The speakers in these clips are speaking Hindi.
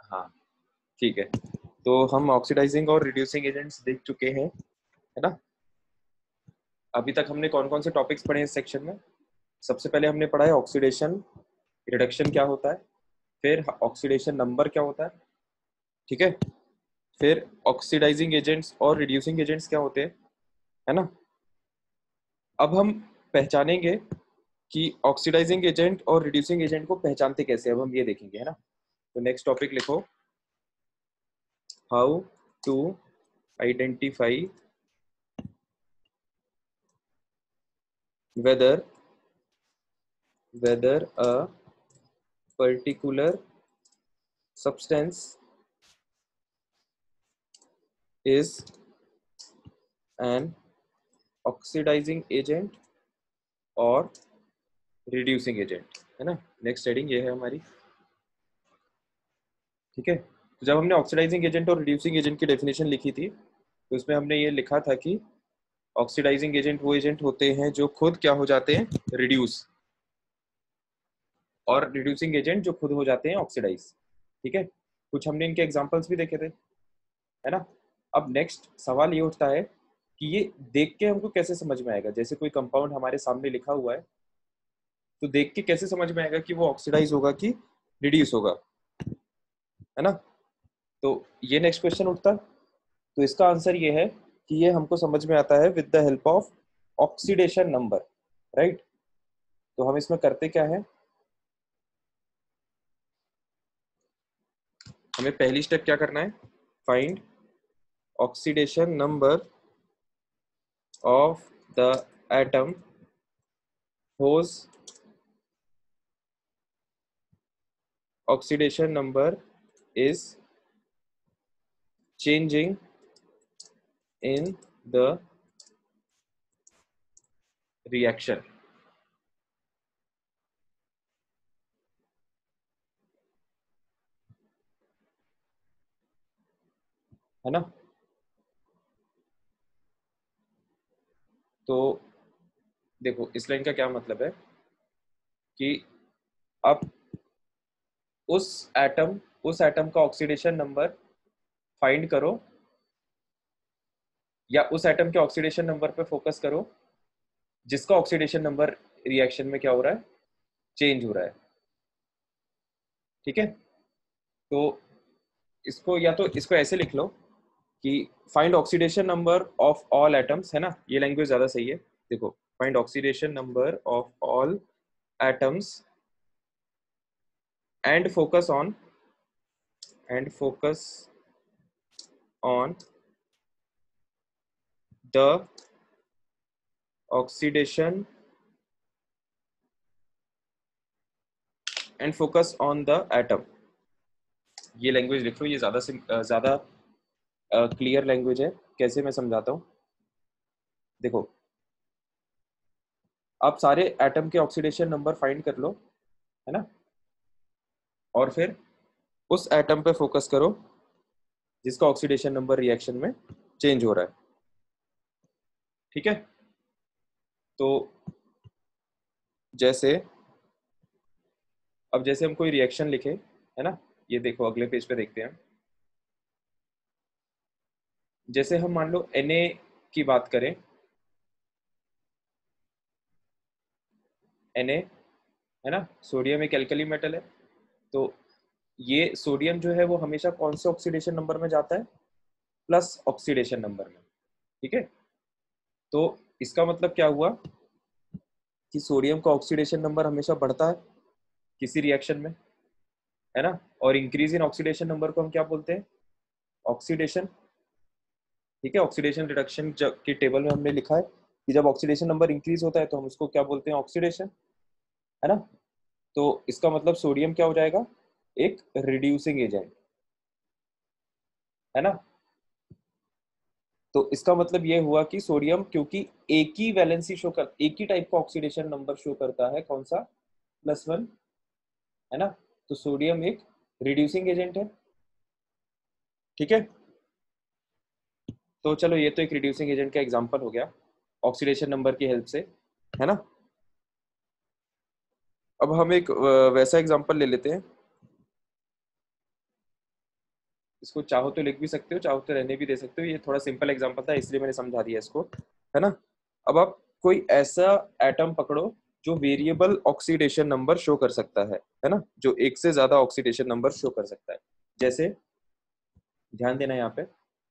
हाँ ठीक है, तो हम ऑक्सीडाइजिंग और रिड्यूसिंग एजेंट्स देख चुके हैं, है ना। अभी तक हमने कौन कौन से टॉपिक्स पढ़े हैं इस सेक्शन में? सबसे पहले हमने पढ़ा है ऑक्सीडेशन रिडक्शन क्या होता है, फिर ऑक्सीडेशन नंबर क्या होता है, ठीक है, फिर ऑक्सीडाइजिंग एजेंट्स और रिड्यूसिंग एजेंट्स क्या होते हैं, है ना। अब हम पहचानेंगे कि ऑक्सीडाइजिंग एजेंट और रिड्यूसिंग एजेंट को पहचानते कैसे, अब हम ये देखेंगे, है ना। तो नेक्स्ट टॉपिक लिखो, how to identify whether a particular substance is an oxidizing agent और reducing agent, है ना। नेक्स्ट हेडिंग ये है हमारी, ठीक है। तो जब हमने ऑक्सीडाइजिंग एजेंट और रिड्यूसिंग एजेंट की डेफिनेशन लिखी थी, तो उसमें हमने ये लिखा था कि ऑक्सीडाइजिंग एजेंट वो एजेंट होते हैं जो खुद क्या हो जाते हैं, रिड्यूस, और रिड्यूसिंग एजेंट जो खुद हो जाते हैं ऑक्सीडाइज, ठीक है। कुछ हमने इनके एग्जांपल्स भी देखे थे, है ना। अब नेक्स्ट सवाल ये उठता है कि ये देख के हमको कैसे समझ में आएगा, जैसे कोई कंपाउंड हमारे सामने लिखा हुआ है, तो देख के कैसे समझ में आएगा कि वो ऑक्सीडाइज होगा कि रिड्यूस होगा, है ना। तो ये नेक्स्ट क्वेश्चन उठता है। तो इसका आंसर ये है कि ये हमको समझ में आता है with the help of oxidation number, right. तो हम इसमें करते क्या है, हमें पहली स्टेप क्या करना है, find oxidation number of the atom whose oxidation number is changing in the reaction, है ना। तो देखो इस लाइन का क्या मतलब है कि अब उस एटम का ऑक्सीडेशन नंबर फाइंड करो, या उस एटम के ऑक्सीडेशन नंबर पे फोकस करो जिसका ऑक्सीडेशन नंबर रिएक्शन में क्या हो रहा है, चेंज हो रहा है, ठीक है। तो इसको या तो इसको ऐसे लिख लो कि find oxidation number of all atoms, है ना, ये लैंग्वेज ज्यादा सही है। देखो, find oxidation number of all atoms and focus on the oxidation and focus on the atom, ये लैंग्वेज लिख लो, ये ज्यादा क्लियर लैंग्वेज है। कैसे, मैं समझाता हूँ। देखो, आप सारे एटम के ऑक्सीडेशन नंबर फाइंड कर लो, है ना, और फिर उस एटम पे फोकस करो जिसका ऑक्सीडेशन नंबर रिएक्शन में चेंज हो रहा है, ठीक है। तो जैसे अब जैसे हम कोई रिएक्शन लिखे, है ना, ये देखो अगले पेज पे देखते हैं। जैसे हम मान लो Na की बात करें, Na, है ना, सोडियम एक एल्कली मेटल है। तो ये सोडियम जो है वो हमेशा कौन से ऑक्सीडेशन नंबर में जाता है, प्लस ऑक्सीडेशन नंबर में, ठीक है। तो इसका मतलब क्या हुआ कि सोडियम का ऑक्सीडेशन नंबर हमेशा बढ़ता है किसी रिएक्शन में, है ना। और इंक्रीज इन ऑक्सीडेशन नंबर को हम क्या बोलते हैं, ऑक्सीडेशन, ठीक है। ऑक्सीडेशन रिडक्शन की टेबल में हमने लिखा है कि जब ऑक्सीडेशन नंबर इंक्रीज होता है तो हम उसको क्या बोलते हैं, ऑक्सीडेशन, है ना। तो इसका मतलब सोडियम क्या हो जाएगा, एक रिड्यूसिंग एजेंट, है ना। तो इसका मतलब ये हुआ कि सोडियम, क्योंकि एक ही वैलेंसी शो कर, एक ही टाइप का ऑक्सीडेशन नंबर शो करता है, कौन सा, +1, है ना। तो सोडियम एक रिड्यूसिंग एजेंट है, ठीक है। तो चलो, ये तो एक रिड्यूसिंग एजेंट का एग्जांपल हो गया ऑक्सीडेशन नंबर की हेल्प से, है ना। अब हम एक वैसा एग्जांपल ले लेते हैं इसको चाहो तो लिख भी सकते हो, चाहो तो रहने भी दे सकते हो। ये थोड़ा सिंपल एग्जांपल था इसलिए मैंने समझा दिया इसको, है ना। अब आप कोई ऐसा एटम पकड़ो जो वेरिएबल ऑक्सीडेशन नंबर शो कर सकता है ना, जो एक से ज्यादा ऑक्सीडेशन नंबर शो कर सकता है। जैसे ध्यान देना यहाँ पे,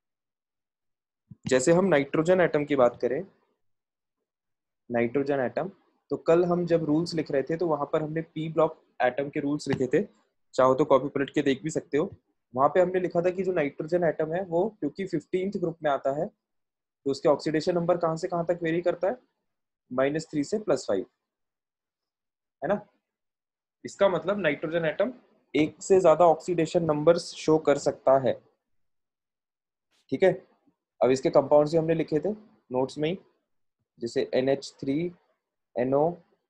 जैसे हम नाइट्रोजन एटम की बात करें, नाइट्रोजन एटम, तो कल हम जब रूल्स लिख रहे थे तो वहां पर हमने पी ब्लॉक एटम के रूल्स लिखे थे, चाहो तो कॉपी पलट के देख भी सकते हो। वहां पे हमने लिखा था कि जो नाइट्रोजन एटम है वो क्योंकि 15th ग्रुप में आता है, तो उसके ऑक्सीडेशन नंबर कहाँ से कहाँ तक वेरी करता है, -3 से +5, है ना। इसका मतलब नाइट्रोजन एटम एक से ज्यादा ऑक्सीडेशन नंबर शो कर सकता है, ठीक है। अब इसके कंपाउंड से हमने लिखे थे नोट्स में ही, जैसे NH3 NO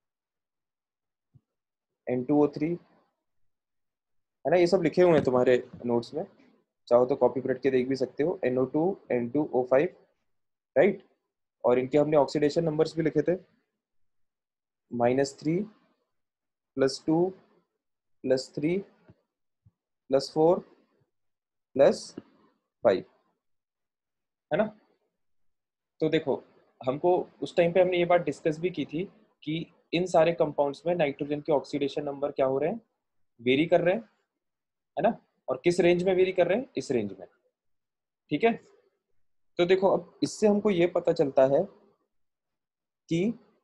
N2O3, है ना, ये सब लिखे हुए हैं तुम्हारे नोट्स में, चाहो तो कॉपी पलट के देख भी सकते हो। NO2 N2O5, right. और इनके हमने ऑक्सीडेशन नंबर्स भी लिखे थे, -3 +2 +3 +4 +5, है ना। तो देखो, हमको उस टाइम पे हमने ये बात डिस्कस भी की थी कि इन सारे कंपाउंड्स में नाइट्रोजन के ऑक्सीडेशन नंबर क्या हो रहे हैं, वेरी कर रहे हैं, है ना। और किस रेंज में वेरी कर रहे हैं, इस रेंज में, ठीक है। तो देखो, अब इससे हमको ये पता चलता है कि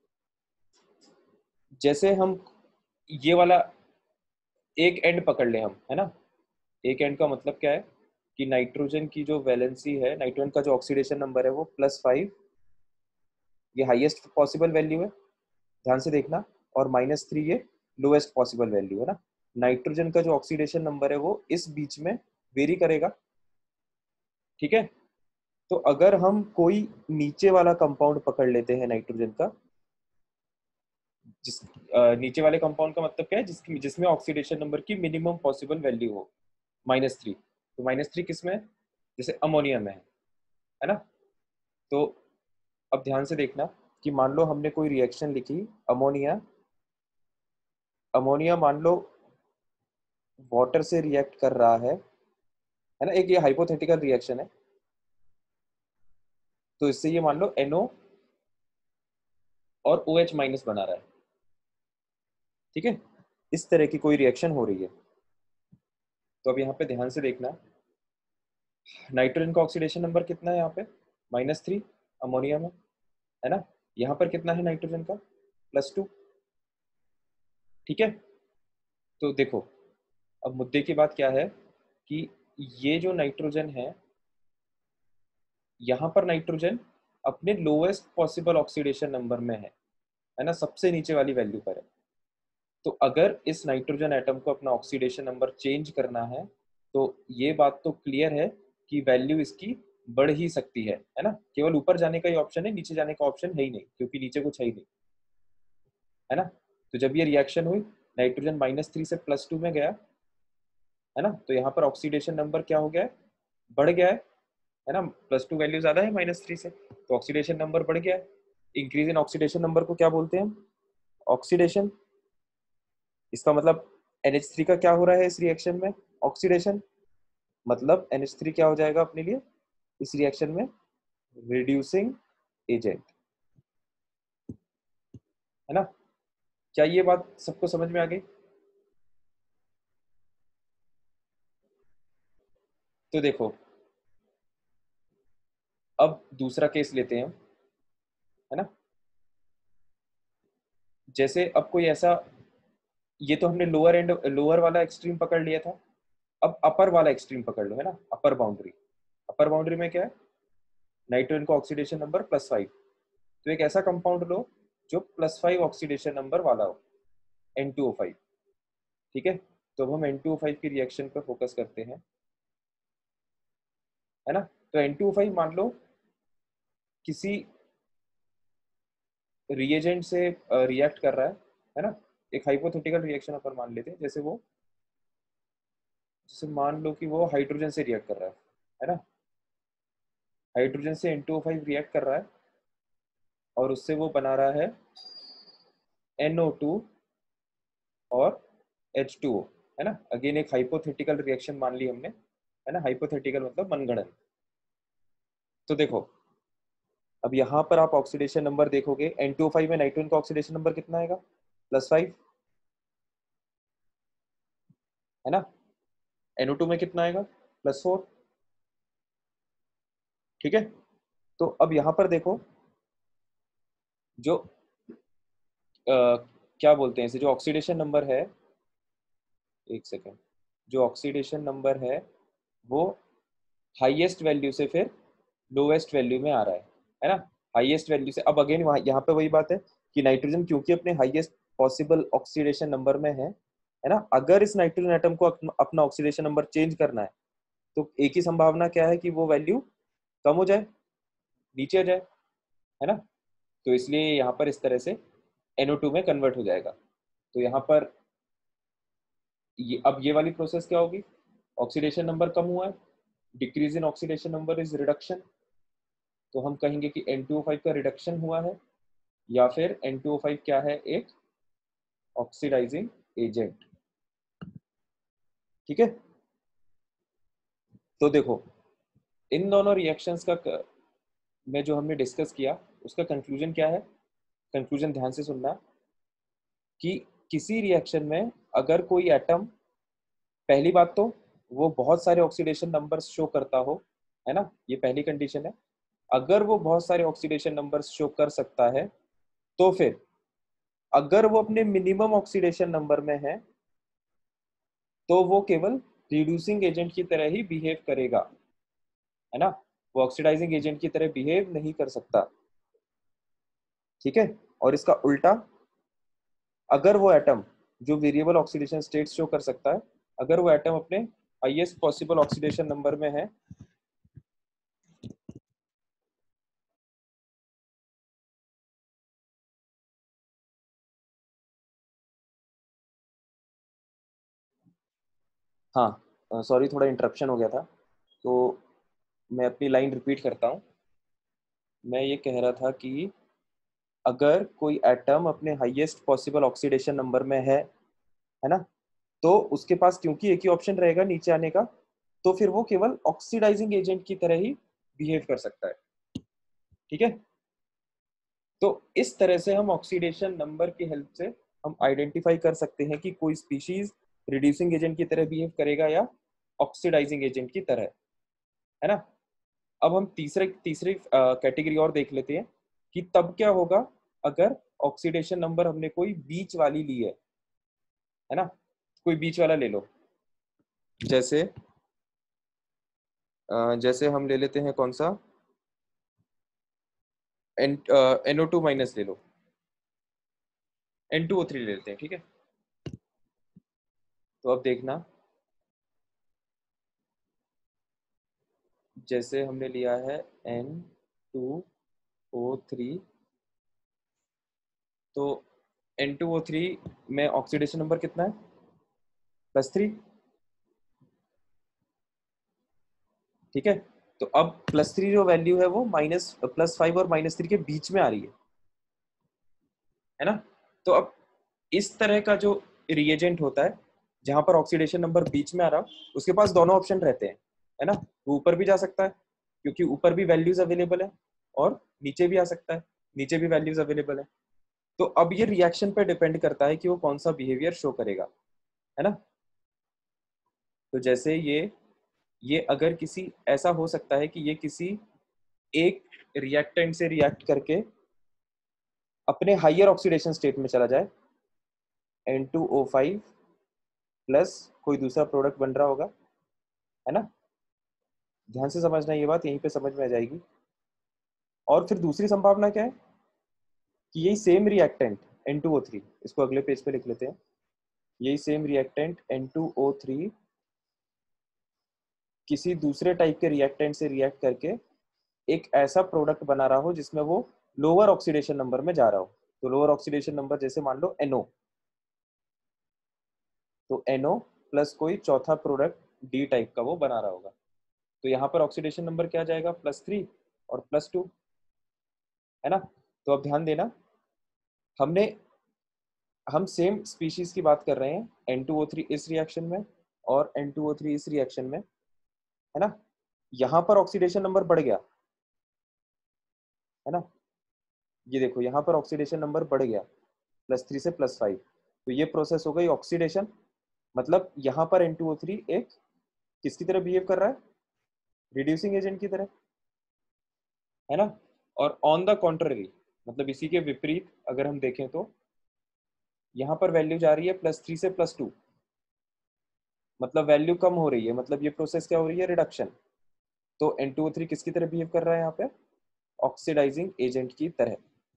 जैसे हम ये वाला एक एंड पकड़ ले हम, है ना। एक एंड का मतलब क्या है कि नाइट्रोजन की जो वैलेंसी है, नाइट्रोजन का जो ऑक्सीडेशन नंबर है वो +5, ये हाईएस्ट पॉसिबल वैल्यू है, ध्यान से देखना, और -3 ये लोएस्ट पॉसिबल वैल्यू है ना। नाइट्रोजन का जो ऑक्सीडेशन नंबर है वो इस बीच में वेरी करेगा, ठीक है। तो अगर हम कोई नीचे वाला कंपाउंड पकड़ लेते हैं नाइट्रोजन का, जिस नीचे वाले कंपाउंड का मतलब क्या है, जिसमें ऑक्सीडेशन नंबर की मिनिमम पॉसिबल वैल्यू हो -3, तो -3 किस में है, जैसे अमोनिया में है ना। तो अब ध्यान से देखना कि मान लो हमने कोई रिएक्शन लिखी, अमोनिया, अमोनिया मान लो वाटर से रिएक्ट कर रहा है ना, एक ये हाइपोथेटिकल रिएक्शन है, तो इससे ये मान लो NO और OH- बना रहा है, ठीक है। इस तरह की कोई रिएक्शन हो रही है। तो अब यहाँ पे ध्यान से देखना, नाइट्रोजन का ऑक्सीडेशन नंबर कितना है यहाँ पे, -3 अमोनिया में, है ना। यहाँ पर कितना है नाइट्रोजन का, +2, ठीक है। तो देखो, अब मुद्दे की बात क्या है कि ये जो नाइट्रोजन है, यहाँ पर नाइट्रोजन अपने लोएस्ट पॉसिबल ऑक्सीडेशन नंबर में है ना, सबसे नीचे वाली वैल्यू पर है। तो अगर इस नाइट्रोजन एटम को अपना ऑक्सीडेशन नंबर चेंज करना है, तो ये बात तो क्लियर है कि वैल्यू इसकी बढ़ ही सकती है ना। केवल ऊपर जाने का ही ऑप्शन है, नीचे जाने का ऑप्शन है ही नहीं, क्योंकि नीचे कुछ है ही नहीं, है ना। तो जब ये रिएक्शन हुई, नाइट्रोजन -3 से +2 में गया, है ना, तो यहाँ पर ऑक्सीडेशन नंबर क्या हो गया है, बढ़ गया है ना। +2 वैल्यू ज्यादा है -3 से, तो ऑक्सीडेशन नंबर बढ़ गया है। इंक्रीज इन ऑक्सीडेशन नंबर को क्या बोलते हैं हम, ऑक्सीडेशन। इसका मतलब NH3 का क्या हो रहा है इस रिएक्शन में, ऑक्सीडेशन। मतलब NH3 क्या हो जाएगा अपने लिए इस रिएक्शन में, रिड्यूसिंग एजेंट, है ना। क्या ये बात सबको समझ में आ गई। तो देखो, अब दूसरा केस लेते हैं, है ना। जैसे अब कोई ऐसा, ये तो हमने लोअर एंड, लोअर वाला एक्सट्रीम पकड़ लिया था, अब अपर वाला एक्सट्रीम पकड़ लो, है ना, अपर बाउंड्री। अपर बाउंड्री में क्या है, नाइट्रोजन का ऑक्सीडेशन नंबर +5, तो एक ऐसा कंपाउंड लो जो +5 ऑक्सीडेशन नंबर वाला हो, N2O5, ठीक है। तो अब हम N2O5 की रिएक्शन पर फोकस करते हैं, है ना। तो N2O5 मान लो किसी रिएजेंट से रिएक्ट कर रहा है ना। एक हाइपोथेटिकल रिएक्शन अपन मान लेते हैं, जैसे वो, जैसे मान लो कि वो हाइड्रोजन से रिएक्ट कर रहा है ना। हाइड्रोजन से N2O5 रिएक्ट कर रहा है और उससे वो बना रहा है NO2 और H2O, है ना। अगेन एक हाइपोथेटिकल रिएक्शन मान ली हमने, है ना, हाइपोथेटिकल मतलब मनगढ़ंत। तो देखो अब यहाँ पर आप ऑक्सीडेशन नंबर देखोगे, N2O5 में नाइट्रोजन का ऑक्सीडेशन नंबर कितना आएगा, +5, है ना। NO2 में कितना आएगा, +4। ठीक है, तो अब यहाँ पर देखो जो क्या बोलते हैं इसे, जो ऑक्सीडेशन नंबर है, एक सेकेंड, जो ऑक्सीडेशन नंबर वो हाईएस्ट वैल्यू से फिर लोवेस्ट वैल्यू में आ रहा है ना। हाईएस्ट वैल्यू से, अब अगेन यहाँ पे वही बात है कि नाइट्रोजन क्योंकि अपने हाईएस्ट पॉसिबल ऑक्सीडेशन नंबर में है ना, अगर इस नाइट्रोजन एटम को अपना ऑक्सीडेशन नंबर चेंज करना है तो एक ही संभावना क्या है कि वो वैल्यू कम हो जाए, नीचे आ जाए, है ना। तो इसलिए यहाँ पर इस तरह से NO2 में कन्वर्ट हो जाएगा। तो यहाँ पर अब ये वाली प्रोसेस क्या होगी, ऑक्सीडेशन नंबर कम हुआ है, decrease in oxidation number is reduction, तो हम कहेंगे कि N2O5 का रिडक्शन हुआ है, या फिर N2O5 क्या है, एक ऑक्सीडाइजिंग एजेंट। ठीक है, तो देखो इन दोनों रिएक्शंस का में जो हमने डिस्कस किया उसका कंक्लूजन क्या है, कंक्लूजन ध्यान से सुनना, कि किसी रिएक्शन में अगर कोई एटम, पहली बात तो वो बहुत सारे ऑक्सीडेशन नंबर्स शो करता हो, है ना, ये पहली कंडीशन है। अगर वो बहुत सारे ऑक्सीडेशन नंबर्स शो कर सकता है तो फिर अगर वो अपने मिनिमम ऑक्सीडेशन नंबर में है तो वो केवल रिड्यूसिंग एजेंट की तरह ही बिहेव करेगा, है ना, वो ऑक्सीडाइजिंग एजेंट की तरह बिहेव नहीं कर सकता। ठीक है, और इसका उल्टा, अगर वो एटम जो वेरिएबल ऑक्सीडेशन स्टेट शो कर सकता है, अगर वो एटम अपने हाईएस्ट पॉसिबल ऑक्सीडेशन नंबर में है, हाँ सॉरी थोड़ा इंटरप्शन हो गया था, तो मैं अपनी लाइन रिपीट करता हूँ। मैं ये कह रहा था कि अगर कोई एटम अपने हाईएस्ट पॉसिबल ऑक्सीडेशन नंबर में है ना, तो उसके पास क्योंकि एक ही ऑप्शन रहेगा नीचे आने का, तो फिर वो केवल ऑक्सीडाइजिंग एजेंट की तरह ही बिहेव कर सकता है। ठीक है, तो इस तरह से हम ऑक्सीडेशन नंबर की हेल्प से हम आइडेंटिफाई कर सकते हैं कि कोई स्पीशीज रिड्यूसिंग एजेंट की तरह बिहेव करेगा या ऑक्सीडाइजिंग एजेंट की तरह, है ना। अब हम तीसरे तीसरी कैटेगरी और देख लेते हैं कि तब क्या होगा अगर ऑक्सीडेशन नंबर हमने कोई बीच वाली ली है ना। कोई बीच वाला ले लो, जैसे जैसे हम ले लेते हैं कौन सा, NO2- ले लो, N2O3 ले लेते हैं, ठीक है। तो अब देखना, जैसे हमने लिया है N2O3, तो N2O3 में ऑक्सीडेशन नंबर कितना है, +3। ठीक है, तो अब +3 जो वैल्यू है वो +5 और -3 के बीच में आ रही है ना। तो अब इस तरह का जो रिएजेंट होता है जहां पर ऑक्सीडेशन नंबर बीच में आ रहा, उसके पास दोनों ऑप्शन रहते हैं, है ना। वो ऊपर भी जा सकता है क्योंकि ऊपर भी वैल्यूज अवेलेबल है, और नीचे भी आ सकता है, नीचे भी वैल्यूज अवेलेबल है। तो अब ये रिएक्शन पे डिपेंड करता है कि वो कौन सा बिहेवियर शो करेगा, है ना। तो जैसे ये अगर किसी, ऐसा हो सकता है कि ये किसी एक रिएक्टेंट से रिएक्ट करके अपने हाइयर ऑक्सीडेशन स्टेट में चला जाए, N2O5 प्लस कोई दूसरा प्रोडक्ट बन रहा होगा, है ना। ध्यान से समझना, ये बात यहीं पे समझ में आ जाएगी। और फिर दूसरी संभावना क्या है कि यही सेम रिएक्टेंट N2O3, इसको अगले पेज पे लिख लेते हैं, यही सेम रिएक्टेंट N2O3 किसी दूसरे टाइप के रिएक्टेंट से रिएक्ट करके एक ऐसा प्रोडक्ट बना रहा हो जिसमें वो लोअर ऑक्सीडेशन नंबर में जा रहा हो। तो लोअर ऑक्सीडेशन नंबर जैसे मान लो NO, तो NO प्लस कोई चौथा प्रोडक्ट D टाइप का वो बना रहा होगा, तो यहाँ पर ऑक्सीडेशन नंबर क्या जाएगा, +3 और +2, है ना। तो अब ध्यान देना, हमने हम सेम स्पीशीज की बात कर रहे हैं, N2O3 इस रिएक्शन में और N2O3 इस रिएक्शन में। है ना, यहाँ पर ऑक्सीडेशन नंबर बढ़ गया, है ना, ये देखो यहाँ पर ऑक्सीडेशन नंबर बढ़ गया +3 से +5, तो ये प्रोसेस हो गई ऑक्सीडेशन। मतलब यहाँ पर N2O3 एक किसकी तरह बिहेव कर रहा है, रिड्यूसिंग एजेंट की तरह, है ना। और ऑन द कॉन्ट्ररी, मतलब इसी के विपरीत अगर हम देखें तो यहाँ पर वैल्यू जा रही है +3 से +2, मतलब वैल्यू कम हो रही है, मतलब ये प्रोसेस क्या हो रही है, रिडक्शन। तो N2O3 किसकी तरह बिहेव कर रहा है यहाँ पे, ऑक्सीडाइजिंग एजेंट की तरह,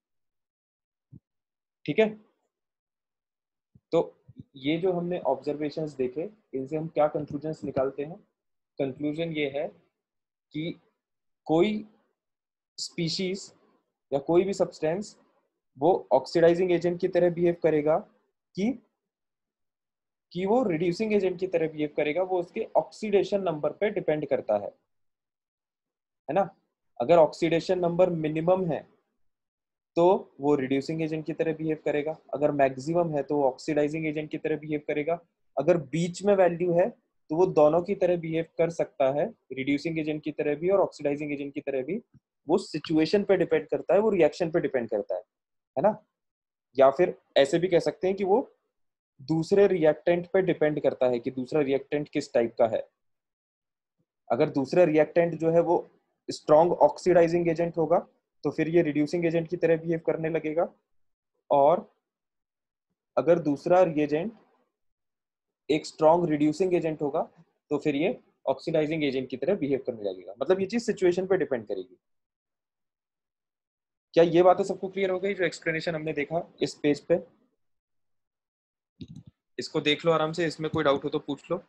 ठीक है। तो ये जो हमने ऑब्जर्वेशंस देखे, इनसे हम क्या कंक्लूजन्स निकालते हैं, कंक्लूजन ये है कि कोई स्पीशीज या कोई भी सब्सटेंस वो ऑक्सीडाइजिंग एजेंट की तरह बिहेव करेगा कि वो रिड्यूसिंग एजेंट की तरह बिहेव करेगा, वो उसके ऑक्सीडेशन नंबर पे डिपेंड करता है ना। अगर ऑक्सीडेशन नंबर मिनिमम है तो वो रिड्यूसिंग एजेंट की तरह बिहेव करेगा, अगर मैक्सिमम है तो वो ऑक्सीडाइजिंग एजेंट की तरह बिहेव करेगा, अगर बीच में वैल्यू है तो वो दोनों की तरह बिहेव कर सकता है, रिड्यूसिंग एजेंट की तरह भी और ऑक्सीडाइजिंग एजेंट की तरह भी। वो सिचुएशन पे डिपेंड करता है, वो रिएक्शन पे डिपेंड करता है ना। या फिर ऐसे भी कह सकते हैं कि वो दूसरे रिएक्टेंट पे डिपेंड करता है कि दूसरा रिएक्टेंट किस टाइप का है। अगर दूसरा रिएक्टेंट जो है वो स्ट्रॉन्ग ऑक्सीडाइजिंग एजेंट होगा तो फिर ये रिड्यूसिंग एजेंट की तरह बिहेव करने लगेगा, और अगर दूसरा रिएजेंट एक स्ट्रॉन्ग रिड्यूसिंग एजेंट होगा तो फिर ये ऑक्सीडाइजिंग एजेंट की तरह बिहेव करने लगेगा। मतलब ये चीज सिचुएशन पे डिपेंड करेगी। क्या ये बातें सबको क्लियर हो गई, जो एक्सप्लेनेशन हमने देखा इस पेज पे? इसको देख लो आराम से, इसमें कोई डाउट हो तो पूछ लो।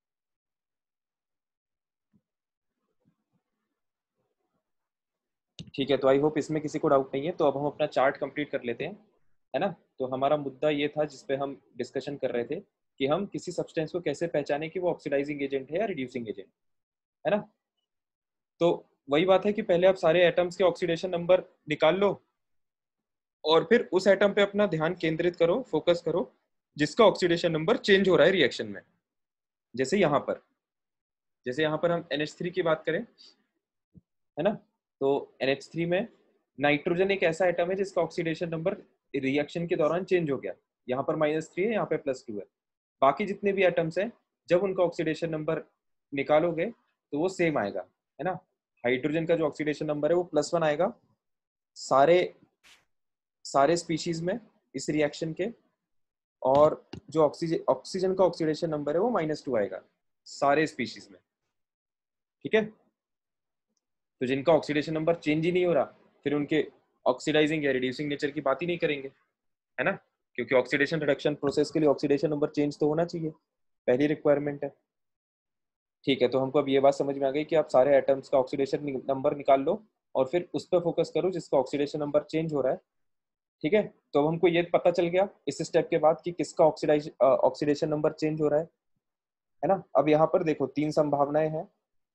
ठीक है, तो आई होप इसमें किसी को डाउट नहीं है। तो अब हम अपना चार्ट कंप्लीट कर लेते हैं, है ना। तो हमारा मुद्दा ये था जिसपे हम डिस्कशन कर रहे थे कि हम किसी सब्सटेंस को कैसे पहचाने कि वो ऑक्सीडाइजिंग एजेंट है या रिड्यूसिंग एजेंट, है ना। तो वही बात है कि पहले आप सारे एटम्स के ऑक्सीडेशन नंबर निकाल लो और फिर उस एटम पे अपना ध्यान केंद्रित करो, फोकस करो जिसका ऑक्सीडेशन नंबर चेंज हो रहा है रिएक्शन में। जैसे यहाँ पर, जैसे यहाँ पर हम NH3 की बात करें, है ना, तो NH3 में नाइट्रोजन एक ऐसा एटम है जिसका ऑक्सीडेशन नंबर रिएक्शन के दौरान चेंज हो गया। यहाँ पर -3 है, यहाँ पे +2 है। बाकी जितने भी एटम्स हैं जब उनका ऑक्सीडेशन नंबर निकालोगे तो वो सेम आएगा, है ना। हाइड्रोजन का जो ऑक्सीडेशन नंबर है वो +1 आएगा सारे सारे स्पीशीज में इस रिएक्शन के, और जो ऑक्सीजन ऑक्सीजन का ऑक्सीडेशन नंबर है वो -2 आएगा सारे स्पीशीज में, ठीक है। तो जिनका ऑक्सीडेशन नंबर चेंज ही नहीं हो रहा फिर उनके ऑक्सीडाइजिंग या रिड्यूसिंग नेचर की बात ही नहीं करेंगे, है ना, क्योंकि ऑक्सीडेशन रिडक्शन प्रोसेस के लिए ऑक्सीडेशन नंबर चेंज तो होना चाहिए, पहली रिक्वायरमेंट है। ठीक है, तो हमको अब ये बात समझ में आ गई कि आप सारे एटम्स का ऑक्सीडेशन नंबर निकाल लो और फिर उस पर फोकस करो जिसका ऑक्सीडेशन नंबर चेंज हो रहा है, ठीक है। तो अब हमको ये पता चल गया इस स्टेप के बाद कि किसका ऑक्सीडेशन नंबर चेंज हो रहा है ना। अब यहाँ पर देखो 3 संभावनाएं हैं,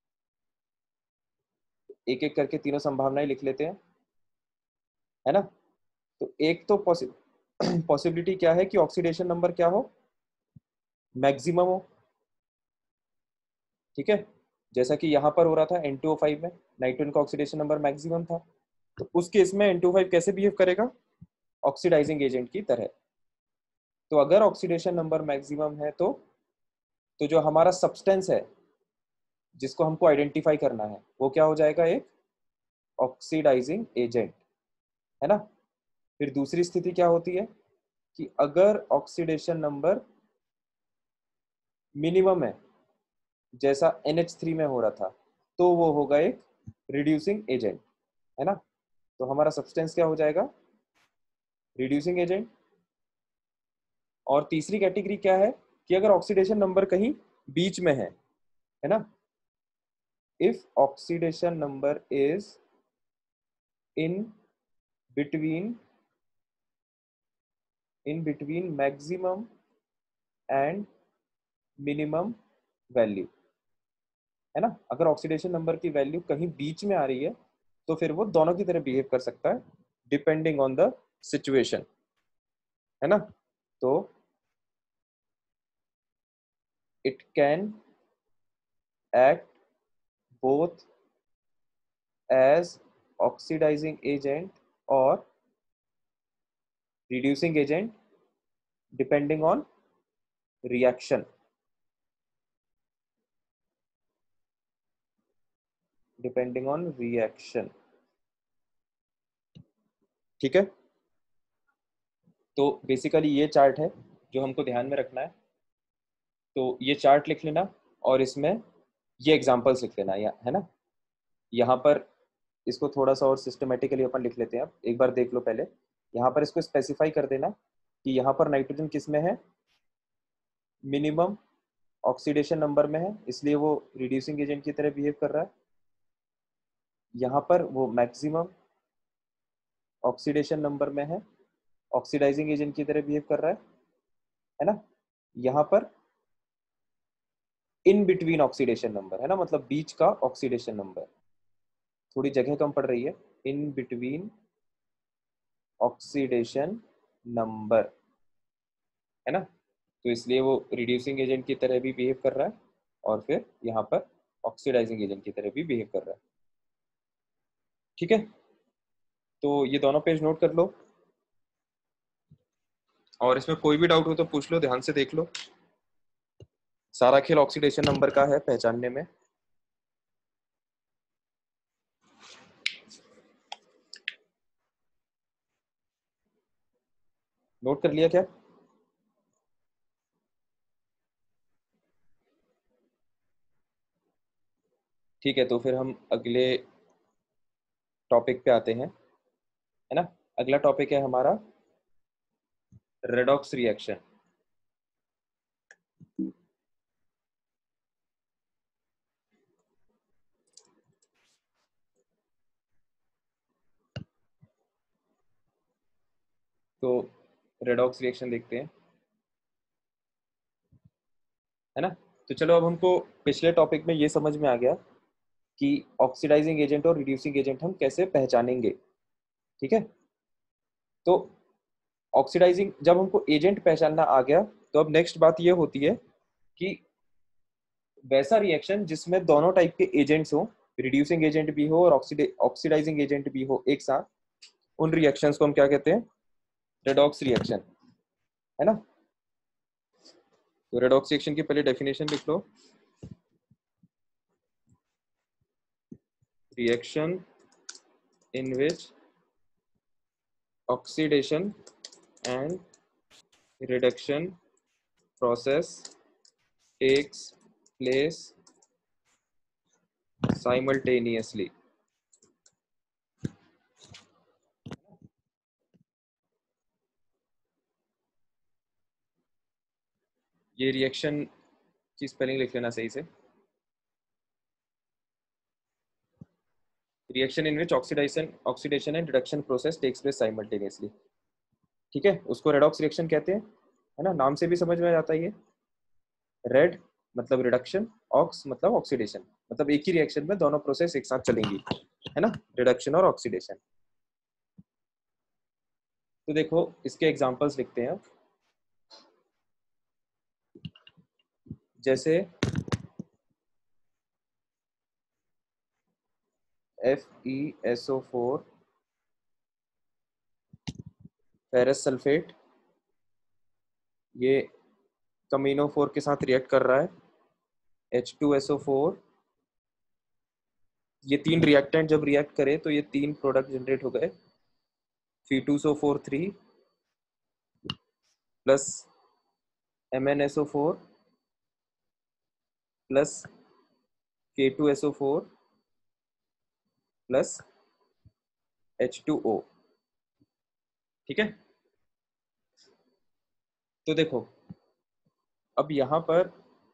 एक एक करके तीनों संभावनाएं लिख लेते हैं, है ना। तो एक तो पॉसिबिलिटी क्या है कि ऑक्सीडेशन नंबर क्या हो, मैक्सिमम हो, ठीक है। जैसा कि यहाँ पर हो रहा था N2O5 में, नाइट्रोजन का ऑक्सीडेशन नंबर मैक्सिमम था, तो उस केस में N2O5 कैसे बिहेव करेगा, ऑक्सीडाइजिंग एजेंट की तरह। तो अगर ऑक्सीडेशन नंबर मैक्सिमम है तो जो हमारा सब्सटेंस है जिसको हमको आइडेंटिफाई करना है वो क्या हो जाएगा, एक ऑक्सीडाइजिंग एजेंट, है ना। फिर दूसरी स्थिति क्या होती है कि अगर ऑक्सीडेशन नंबर मिनिमम है जैसा NH3 में हो रहा था तो वो होगा एक रिड्यूसिंग एजेंट, है ना। तो हमारा सब्सटेंस क्या हो जाएगा, रिड्यूसिंग एजेंट। और तीसरी कैटेगरी क्या है कि अगर ऑक्सीडेशन नंबर कहीं बीच में है ना, if oxidation number is in between maximum and minimum value, है ना। अगर ऑक्सीडेशन नंबर की वैल्यू कहीं बीच में आ रही है तो फिर वो दोनों की तरह बिहेव कर सकता है डिपेंडिंग ऑन द सिचुएशन, है ना। तो it can act both as oxidizing agent or reducing agent depending on reaction. Depending on reaction. ठीक है, तो बेसिकली ये चार्ट है जो हमको ध्यान में रखना है। तो ये चार्ट लिख लेना और इसमें ये एग्जांपल्स लिख लेना, है ना। यहाँ पर इसको थोड़ा सा और सिस्टमेटिकली अपन लिख लेते हैं। अब एक बार देख लो पहले, यहाँ पर इसको स्पेसिफाई कर देना कि यहाँ पर नाइट्रोजन किस में है, मिनिमम ऑक्सीडेशन नंबर में है, इसलिए वो रिड्यूसिंग एजेंट की तरह बिहेव कर रहा है। यहाँ पर वो मैक्सिमम ऑक्सीडेशन नंबर में है, ऑक्सीडाइजिंग एजेंट की तरह बिहेव कर रहा है ना। यहाँ पर इन बिटवीन ऑक्सीडेशन नंबर है ना, मतलब बीच का ऑक्सीडेशन नंबर, थोड़ी जगह कम पड़ रही है, इन बिटवीन ऑक्सीडेशन नंबर, है ना। तो इसलिए वो रिड्यूसिंग एजेंट की तरह भी बिहेव कर रहा है और फिर यहाँ पर ऑक्सीडाइजिंग एजेंट की तरह भी बिहेव कर रहा है। ठीक है, तो ये दोनों पेज नोट कर लो और इसमें कोई भी डाउट हो तो पूछ लो, ध्यान से देख लो। सारा खेल ऑक्सीडेशन नंबर का है पहचानने में। नोट कर लिया क्या? ठीक है, तो फिर हम अगले टॉपिक पे आते हैं, है ना। अगला टॉपिक है हमारा रेडॉक्स रिएक्शन। तो रेडॉक्स रिएक्शन देखते हैं, है ना। तो चलो, अब हमको पिछले टॉपिक में ये समझ में आ गया कि ऑक्सीडाइजिंग एजेंट और रिड्यूसिंग एजेंट हम कैसे पहचानेंगे। ठीक है, तो ऑक्सीडाइजिंग जब हमको एजेंट पहचानना आ गया, तो अब नेक्स्ट बात ये होती है कि वैसा रिएक्शन जिसमें दोनों टाइप के एजेंट्स हो, रिड्यूसिंग एजेंट भी हो और ऑक्सीडाइजिंग एजेंट भी हो एक साथ, उन रिएक्शंस को हम क्या कहते हैं? रेडॉक्स रिएक्शन, है ना। तो रेडॉक्स रिएक्शन की पहले डेफिनेशन लिख लो। Reaction in which oxidation and reduction process takes place simultaneously. ये रिएक्शन की स्पेलिंग लिख लेना सही से। Reaction in which oxidation and reduction process takes place simultaneously. ठीक है, उसको रेडॉक्स रिएक्शन कहते हैं, है ना। नाम से भी समझ में आ जाता है ये। रेड मतलब रिडक्शन, ऑक्स मतलब ऑक्सीडेशन, मतलब एक ही रिएक्शन में दोनों प्रोसेस एक साथ चलेंगी, है ना, रिडक्शन और ऑक्सीडेशन। तो देखो इसके एग्जांपल्स लिखते हैं। जैसे FeSO4 फेरस सल्फेट, ये कमीनो 4 के साथ रिएक्ट कर रहा है। H2SO4, ये तीन रिएक्टेंट जब रिएक्ट करे तो ये तीन प्रोडक्ट जनरेट हो गए। Fe2SO4 3 plus MnSO4 plus K2SO4 plus H2O। ठीक है, तो देखो अब यहाँ पर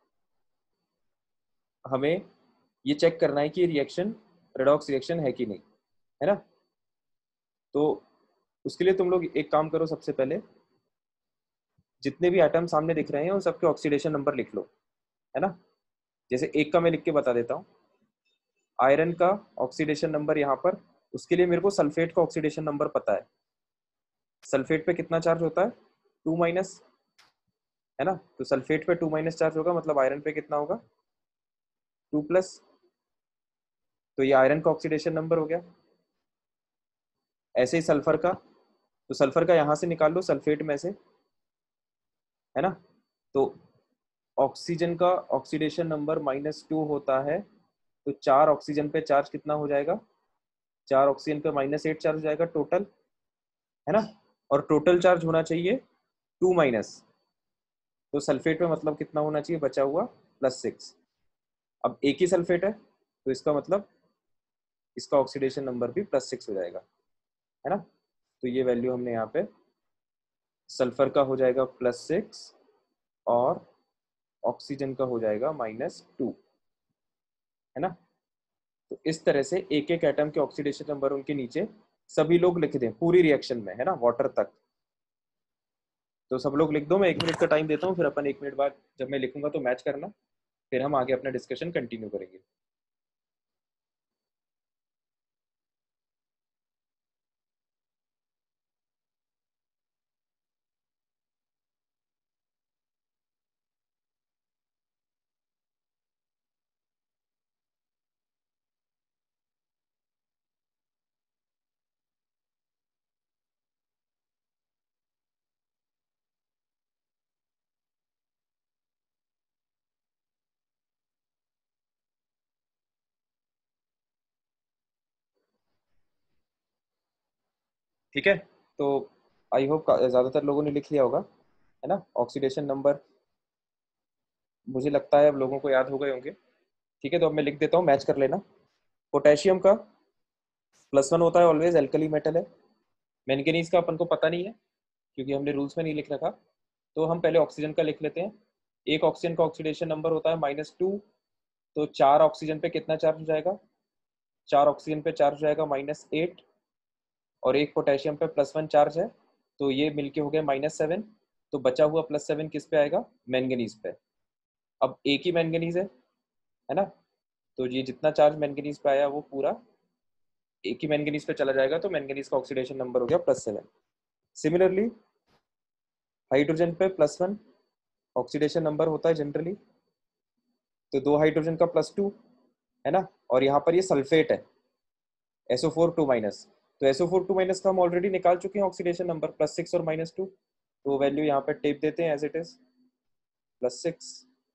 हमें ये चेक करना है कि रिएक्शन रेडॉक्स रिएक्शन है कि नहीं, है ना। तो उसके लिए तुम लोग एक काम करो, सबसे पहले जितने भी एटम सामने दिख रहे हैं उन सबके ऑक्सीडेशन नंबर लिख लो, है ना। जैसे एक का मैं लिख के बता देता हूँ। आयरन का ऑक्सीडेशन नंबर यहाँ पर, उसके लिए मेरे को सल्फेट का ऑक्सीडेशन नंबर पता है। सल्फेट पे कितना चार्ज होता है? 2-, है ना। तो सल्फेट पे 2- चार्ज होगा, मतलब आयरन पे कितना होगा? 2+। तो ये आयरन का ऑक्सीडेशन नंबर हो गया। ऐसे ही सल्फर का, तो सल्फर का यहां से निकाल लो सल्फेट में से, है ना। तो ऑक्सीजन का ऑक्सीडेशन नंबर -2 होता है, तो 4 ऑक्सीजन पे चार्ज कितना हो जाएगा, 4 ऑक्सीजन पे -8 चार्ज हो जाएगा टोटल, है ना। और टोटल चार्ज होना चाहिए 2 तो सल्फेट में मतलब कितना होना चाहिए बचा हुआ, +6। अब एक ही सल्फेट है तो इसका मतलब इसका ऑक्सीडेशन नंबर भी +6 हो जाएगा, है ना। तो ये वैल्यू हमने यहाँ पे सल्फर का हो जाएगा +6 और ऑक्सीजन का हो जाएगा -2, है ना। तो इस तरह से एक एक एटम के ऑक्सीडेशन नंबर उनके नीचे सभी लोग लिख दें पूरी रिएक्शन में, है ना, वाटर तक। तो सब लोग लिख दो, मैं 1 मिनट का टाइम देता हूँ, फिर अपन 1 मिनट बाद जब मैं लिखूंगा तो मैच करना, फिर हम आगे अपना डिस्कशन कंटिन्यू करेंगे। ठीक है, तो आई होप ज्यादातर लोगों ने लिख लिया होगा, है ना। ऑक्सीडेशन नंबर मुझे लगता है अब लोगों को याद हो गए होंगे। ठीक है, तो अब मैं लिख देता हूँ, मैच कर लेना। पोटेशियम का +1 होता है ऑलवेज, एल्कली मेटल है। मैंगनीज का अपन को पता नहीं है क्योंकि हमने रूल्स में नहीं लिख रखा, तो हम पहले ऑक्सीजन का लिख लेते हैं। एक ऑक्सीजन का ऑक्सीडेशन नंबर होता है -2, तो 4 ऑक्सीजन पे कितना चार्ज हो जाएगा, 4 ऑक्सीजन पे चार्ज हो जाएगा -8, और एक पोटेशियम पे +1 चार्ज है, तो ये मिलके हो गया -7। तो बचा हुआ +7 किस पे आएगा, मैंगनीज पे। अब एक ही मैंगनीज है ना, तो ये जितना चार्ज मैंगनीज पे आया वो पूरा एक ही मैंगनीज पे चला जाएगा, तो मैंगनीज का ऑक्सीडेशन नंबर हो गया +7। सिमिलरली हाइड्रोजन पे +1 ऑक्सीडेशन नंबर होता है जनरली, तो 2 हाइड्रोजन का +2, है ना। और यहाँ पर ये सल्फेट है SO4 2-, तो SO4 2- का हम ऑलरेडी निकाल चुके हैं ऑक्सीडेशन नंबर +6 और -2, तो वैल्यू यहाँ पे टेप देते हैं एज इट इज, +6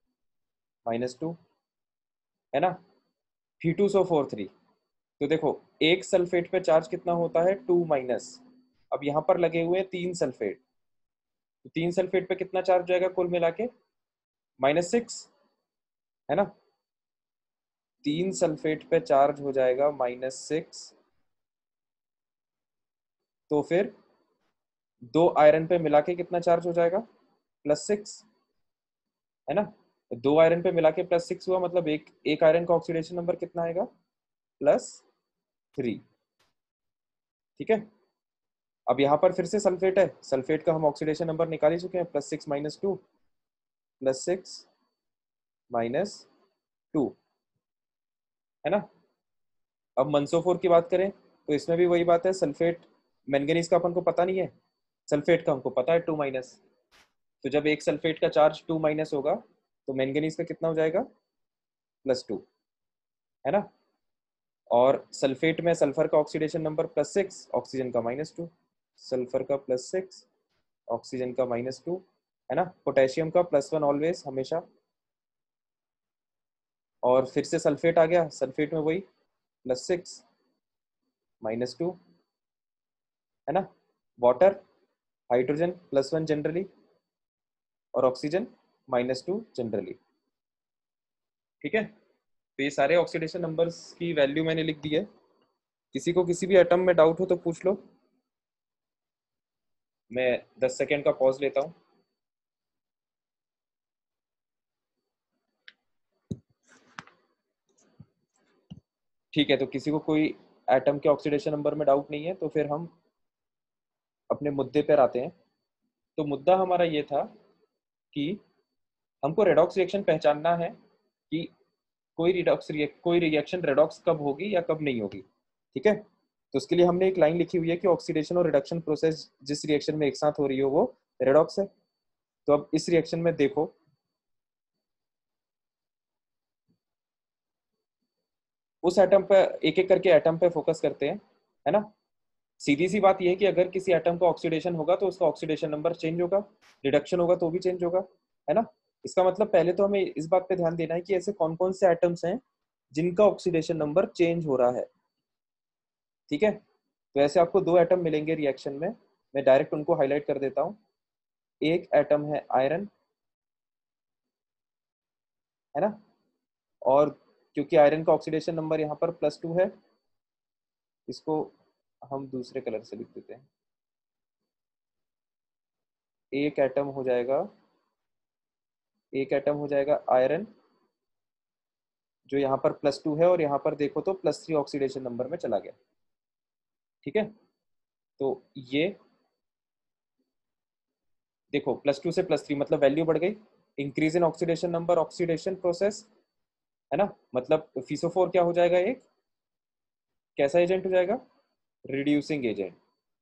-2, है ना। Fe2SO4 3, तो देखो एक सल्फेट पे चार्ज कितना होता है 2-। अब यहाँ पर लगे हुए हैं 3 सल्फेट, तो 3 सल्फेट पे कितना चार्ज जाएगा कुल मिला के, -6, है ना। 3 सल्फेट पे चार्ज हो जाएगा -6, तो फिर 2 आयरन पे मिला के कितना चार्ज हो जाएगा, +6, है ना। 2 आयरन पे मिला के +6 हुआ, मतलब एक आयरन का ऑक्सीडेशन नंबर कितना आएगा, +3। ठीक है, अब यहाँ पर फिर से सल्फेट है, सल्फेट का हम ऑक्सीडेशन नंबर निकाल ही चुके हैं, +6 -2, +6 -2, है ना। अब मंसोफोर की बात करें तो इसमें भी वही बात है, सल्फेट मैंगनीज का अपन को पता नहीं है, सल्फेट का हमको पता है 2-। तो जब एक सल्फेट का चार्ज 2- होगा तो मैंगनीज का कितना हो जाएगा, +2, है ना। और सल्फेट में सल्फर का ऑक्सीडेशन नंबर +6, ऑक्सीजन का -2, सल्फर का +6, ऑक्सीजन का -2, है ना। पोटेशियम का +1 ऑलवेज हमेशा, और फिर से सल्फेट आ गया, सल्फेट में वही +6 -2, है ना। वाटर हाइड्रोजन +1 जनरली, और ऑक्सीजन -2 जनरली। ठीक है, तो ये सारे ऑक्सीडेशन नंबर्स की वैल्यू मैंने लिख दी है। किसी को किसी भी एटम में डाउट हो तो पूछ लो, मैं 10 सेकेंड का पॉज लेता हूँ। ठीक है, तो किसी को कोई एटम के ऑक्सीडेशन नंबर में डाउट नहीं है, तो फिर हम अपने मुद्दे पर आते हैं। तो मुद्दा हमारा ये था कि हमको रेडॉक्स रिएक्शन पहचानना है कि कोई रिएक्शन रेडॉक्स कब होगी या कब नहीं होगी। ठीक है, तो उसके लिए हमने एक लाइन लिखी हुई है कि ऑक्सीडेशन और रिडक्शन प्रोसेस जिस रिएक्शन में एक साथ हो रही हो वो रेडॉक्स है। तो अब इस रिएक्शन में देखो, उस एटम पे एक एक करके एटम पे फोकस करते हैं, है ना। सीधी सी बात यह है कि अगर किसी एटम का ऑक्सीडेशन होगा तो उसका ऑक्सीडेशन नंबर चेंज होगा, रिडक्शन होगा तो भी चेंज होगा, है ना। इसका मतलब पहले तो हमें इस बात पे ध्यान देना है कि ऐसे कौन कौन से एटम्स हैं जिनका ऑक्सीडेशन नंबर चेंज हो रहा है, ठीक है। तो ऐसे आपको दो एटम मिलेंगे रिएक्शन में, मैं डायरेक्ट उनको हाईलाइट कर देता हूँ। एक एटम है आयरन, है ना, और क्योंकि आयरन का ऑक्सीडेशन नंबर यहाँ पर +2 है, इसको हम दूसरे कलर से लिख देते हैं। एक एटम हो जाएगा, एक एटम हो जाएगा आयरन, जो यहाँ पर +2 है, और यहाँ पर देखो तो +3 ऑक्सीडेशन नंबर में चला गया, ठीक है। तो ये देखो +2 से +3 मतलब वैल्यू बढ़ गई, increase in oxidation number, oxidation process, है ना। मतलब फीसोफोर क्या हो जाएगा, एक कैसा एजेंट हो जाएगा, रिड्यूसिंग एजेंट,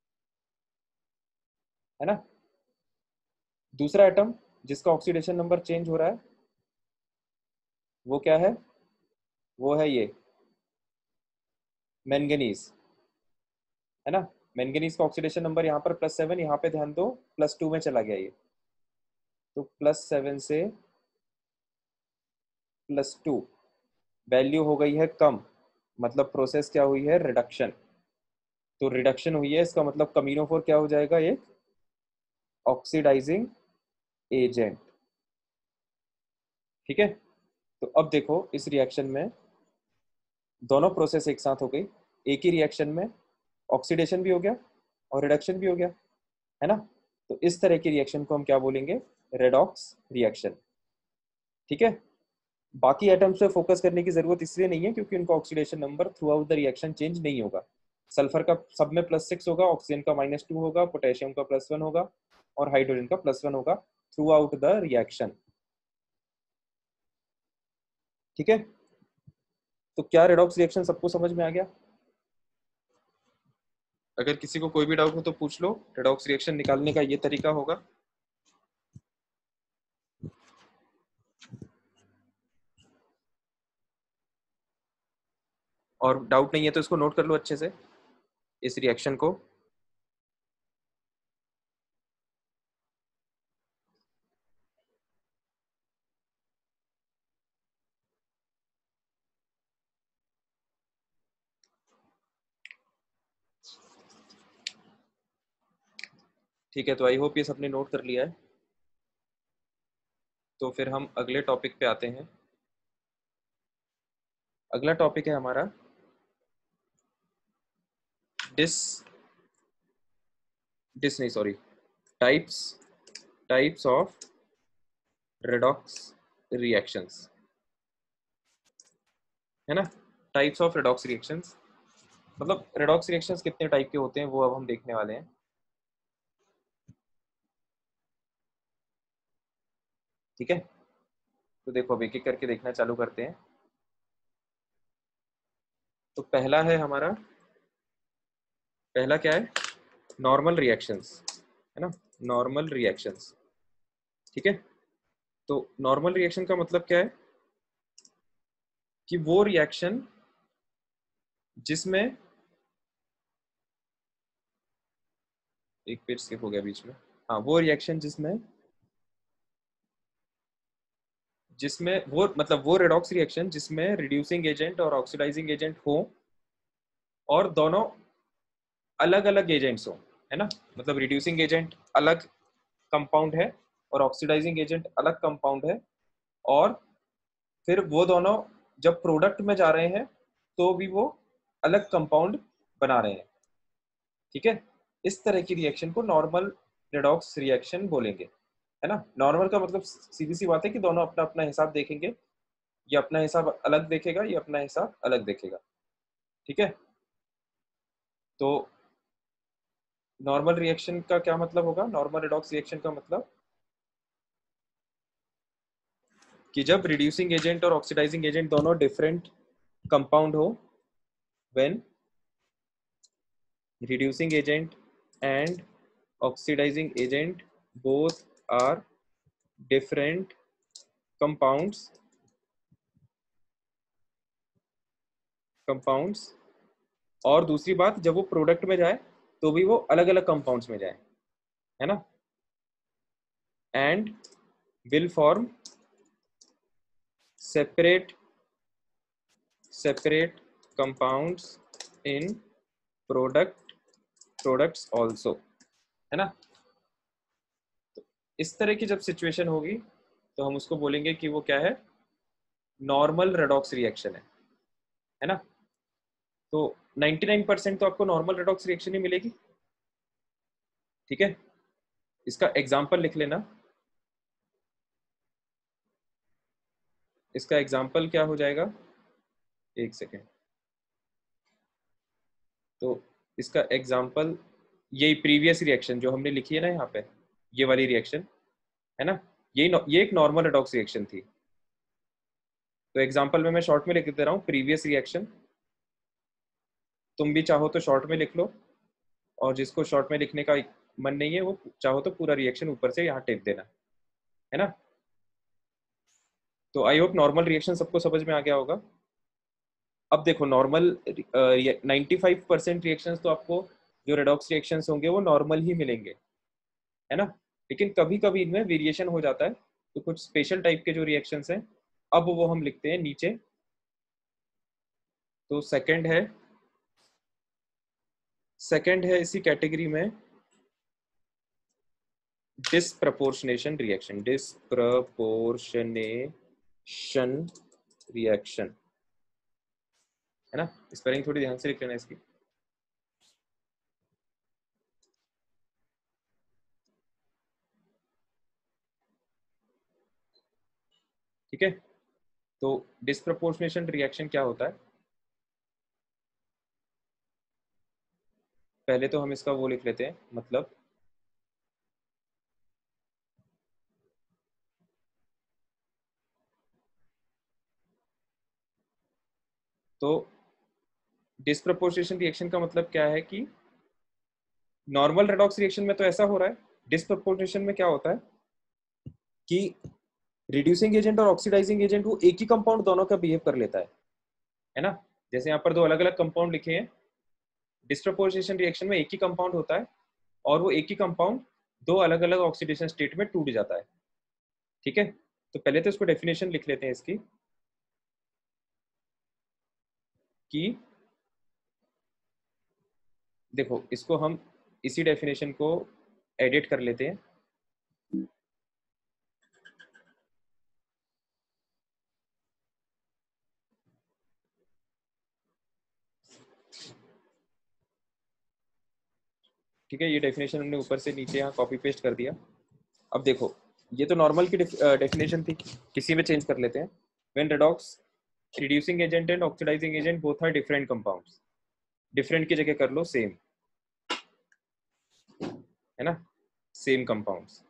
है ना। दूसरा एटम जिसका ऑक्सीडेशन नंबर चेंज हो रहा है वो क्या है, वो है ये मैंगनीज, है ना। मैंगनीज का ऑक्सीडेशन नंबर यहाँ पर +7, यहाँ पे ध्यान दो +2 में चला गया ये, तो +7 से +2 वैल्यू हो गई है कम, मतलब प्रोसेस क्या हुई है, रिडक्शन। तो रिडक्शन हुई है, इसका मतलब कमीनोफोर क्या हो जाएगा, एक ऑक्सीडाइजिंग एजेंट, ठीक है। तो अब देखो इस रिएक्शन में दोनों प्रोसेस एक साथ हो गई, एक ही रिएक्शन में ऑक्सीडेशन भी हो गया और रिडक्शन भी हो गया, है ना। तो इस तरह की रिएक्शन को हम क्या बोलेंगे, रेडॉक्स रिएक्शन, ठीक है। बाकी एटम्स पे फोकस करने की जरूरत इसलिए नहीं है क्योंकि उनका oxidation number throughout the reaction change नहीं होगा। सल्फर का सब में +6 होगा, ऑक्सीजन का -2 होगा, पोटेशियम का +1 होगा और हाइड्रोजन का +1 होगा थ्रू आउट द रिएक्शन, ठीक है। तो क्या रेडॉक्स रिएक्शन सबको समझ में आ गया? अगर किसी को कोई भी डाउट हो तो पूछ लो, रेडॉक्स रिएक्शन निकालने का ये तरीका होगा। और डाउट नहीं है तो इसको नोट कर लो अच्छे से, इस रिएक्शन को। ठीक है, तो आई होप ये सबने नोट कर लिया है। तो फिर हम अगले टॉपिक पे आते हैं। अगला टॉपिक है हमारा डिस डिस नहीं sorry types types of redox reactions, है ना। टाइप्स ऑफ रेडॉक्स रिएक्शंस मतलब रेडॉक्स रिएक्शंस कितने टाइप के होते हैं वो अब हम देखने वाले हैं, ठीक है। तो देखो अब एक एक करके देखना चालू करते हैं। तो पहला है हमारा, पहला क्या है, नॉर्मल रिएक्शंस, है ना, नॉर्मल रिएक्शंस, ठीक है। तो नॉर्मल रिएक्शन का मतलब क्या है कि वो रिएक्शन जिसमें, एक पेज स्किप हो गया बीच में, हाँ वो रिएक्शन जिसमें जिसमें वो मतलब वो रेडॉक्स रिएक्शन जिसमें रिड्यूसिंग एजेंट और ऑक्सीडाइजिंग एजेंट हो और दोनों अलग अलग एजेंट्स हो, है ना। मतलब रिड्यूसिंग एजेंट अलग कंपाउंड है और ऑक्सीडाइजिंग एजेंट अलग कंपाउंड है, और फिर वो दोनों जब प्रोडक्ट में जा रहे हैं तो भी वो अलग कंपाउंड बना रहे हैं, ठीक है। इस तरह की रिएक्शन को नॉर्मल रेडॉक्स रिएक्शन बोलेंगे, है ना। नॉर्मल का मतलब सीधी सी बात है कि दोनों अपना अपना हिसाब देखेंगे, ये अपना हिसाब अलग देखेगा, ये अपना हिसाब अलग देखेगा, ठीक है। तो नॉर्मल रिएक्शन का क्या मतलब होगा, नॉर्मल रेडॉक्स रिएक्शन का मतलब कि जब रिड्यूसिंग एजेंट और ऑक्सीडाइजिंग एजेंट दोनों डिफरेंट कंपाउंड हो, when reducing agent and oxidizing agent both are different compounds compounds, और दूसरी बात जब वो प्रोडक्ट में जाए तो भी वो अलग अलग कंपाउंड्स में जाए, है ना, and will form separate separate compounds in products also, है ना। तो इस तरह की जब सिचुएशन होगी तो हम उसको बोलेंगे कि वो क्या है, नॉर्मल रेडॉक्स रिएक्शन है ना। तो 99% तो आपको नॉर्मल रेडॉक्स रिएक्शन ही मिलेगी, ठीक है। इसका एग्जाम्पल लिख लेना, इसका एग्जाम्पल क्या हो जाएगा, एक सेकेंड। तो इसका एग्जाम्पल यही प्रीवियस रिएक्शन जो हमने लिखी है ना यहाँ पे, ये वाली रिएक्शन है ना, ये एक नॉर्मल रेडॉक्स रिएक्शन थी। तो एग्जाम्पल में मैं शॉर्ट में लिख दे रहा हूँ प्रीवियस रिएक्शन, तुम भी चाहो तो शॉर्ट में लिख लो, और जिसको शॉर्ट में लिखने का मन नहीं है वो चाहो तो पूरा रिएक्शन ऊपर से यहाँ टेप देना, है ना। तो आई होप नॉर्मल रिएक्शन सबको समझ में आ गया होगा। अब देखो नॉर्मल 95% रिएक्शन तो आपको जो रेडॉक्स रिएक्शन होंगे वो नॉर्मल ही मिलेंगे, है ना। लेकिन कभी कभी इनमें वेरिएशन हो जाता है, तो कुछ स्पेशल टाइप के जो रिएक्शंस हैं अब वो हम लिखते हैं नीचे। तो सेकंड है इसी कैटेगरी में डिस्प्रपोर्शनेशन रिएक्शन, है ना। स्पेलिंग थोड़ी ध्यान से लिख लेना इसकी। ठीक है, तो डिस्प्रपोर्शनेशन रिएक्शन क्या होता है, पहले तो हम इसका वो लिख लेते हैं मतलब। तो डिस्प्रपोर्शनेशन रिएक्शन का मतलब क्या है कि नॉर्मल रेडॉक्स रिएक्शन में तो ऐसा हो रहा है, डिस्प्रपोर्शनेशन में क्या होता है कि रिड्यूसिंग एजेंट और ऑक्सीडाइजिंग एजेंट वो एक ही कंपाउंड दोनों का बिहेव कर लेता है ना। जैसे यहाँ पर दो अलग अलग कंपाउंड लिखे हैं, डिस्प्रपोर्शनेशन रिएक्शन में एक ही कंपाउंड होता है और वो एक ही कंपाउंड दो अलग अलग ऑक्सीडेशन स्टेट में टूट जाता है, ठीक है। तो पहले तो इसको डेफिनेशन लिख लेते हैं इसकी कि देखो इसको हम इसी डेफिनेशन को एडिट कर लेते हैं। ठीक है, ये डेफिनेशन हमने ऊपर से नीचे यहाँ कॉपी पेस्ट कर दिया। अब देखो ये तो नॉर्मल की डेफिनेशन थी, किसी में चेंज कर लेते हैं। When redox reducing agent and oxidizing agent both are different compounds, different की जगह कर लो सेम, है ना, same compounds.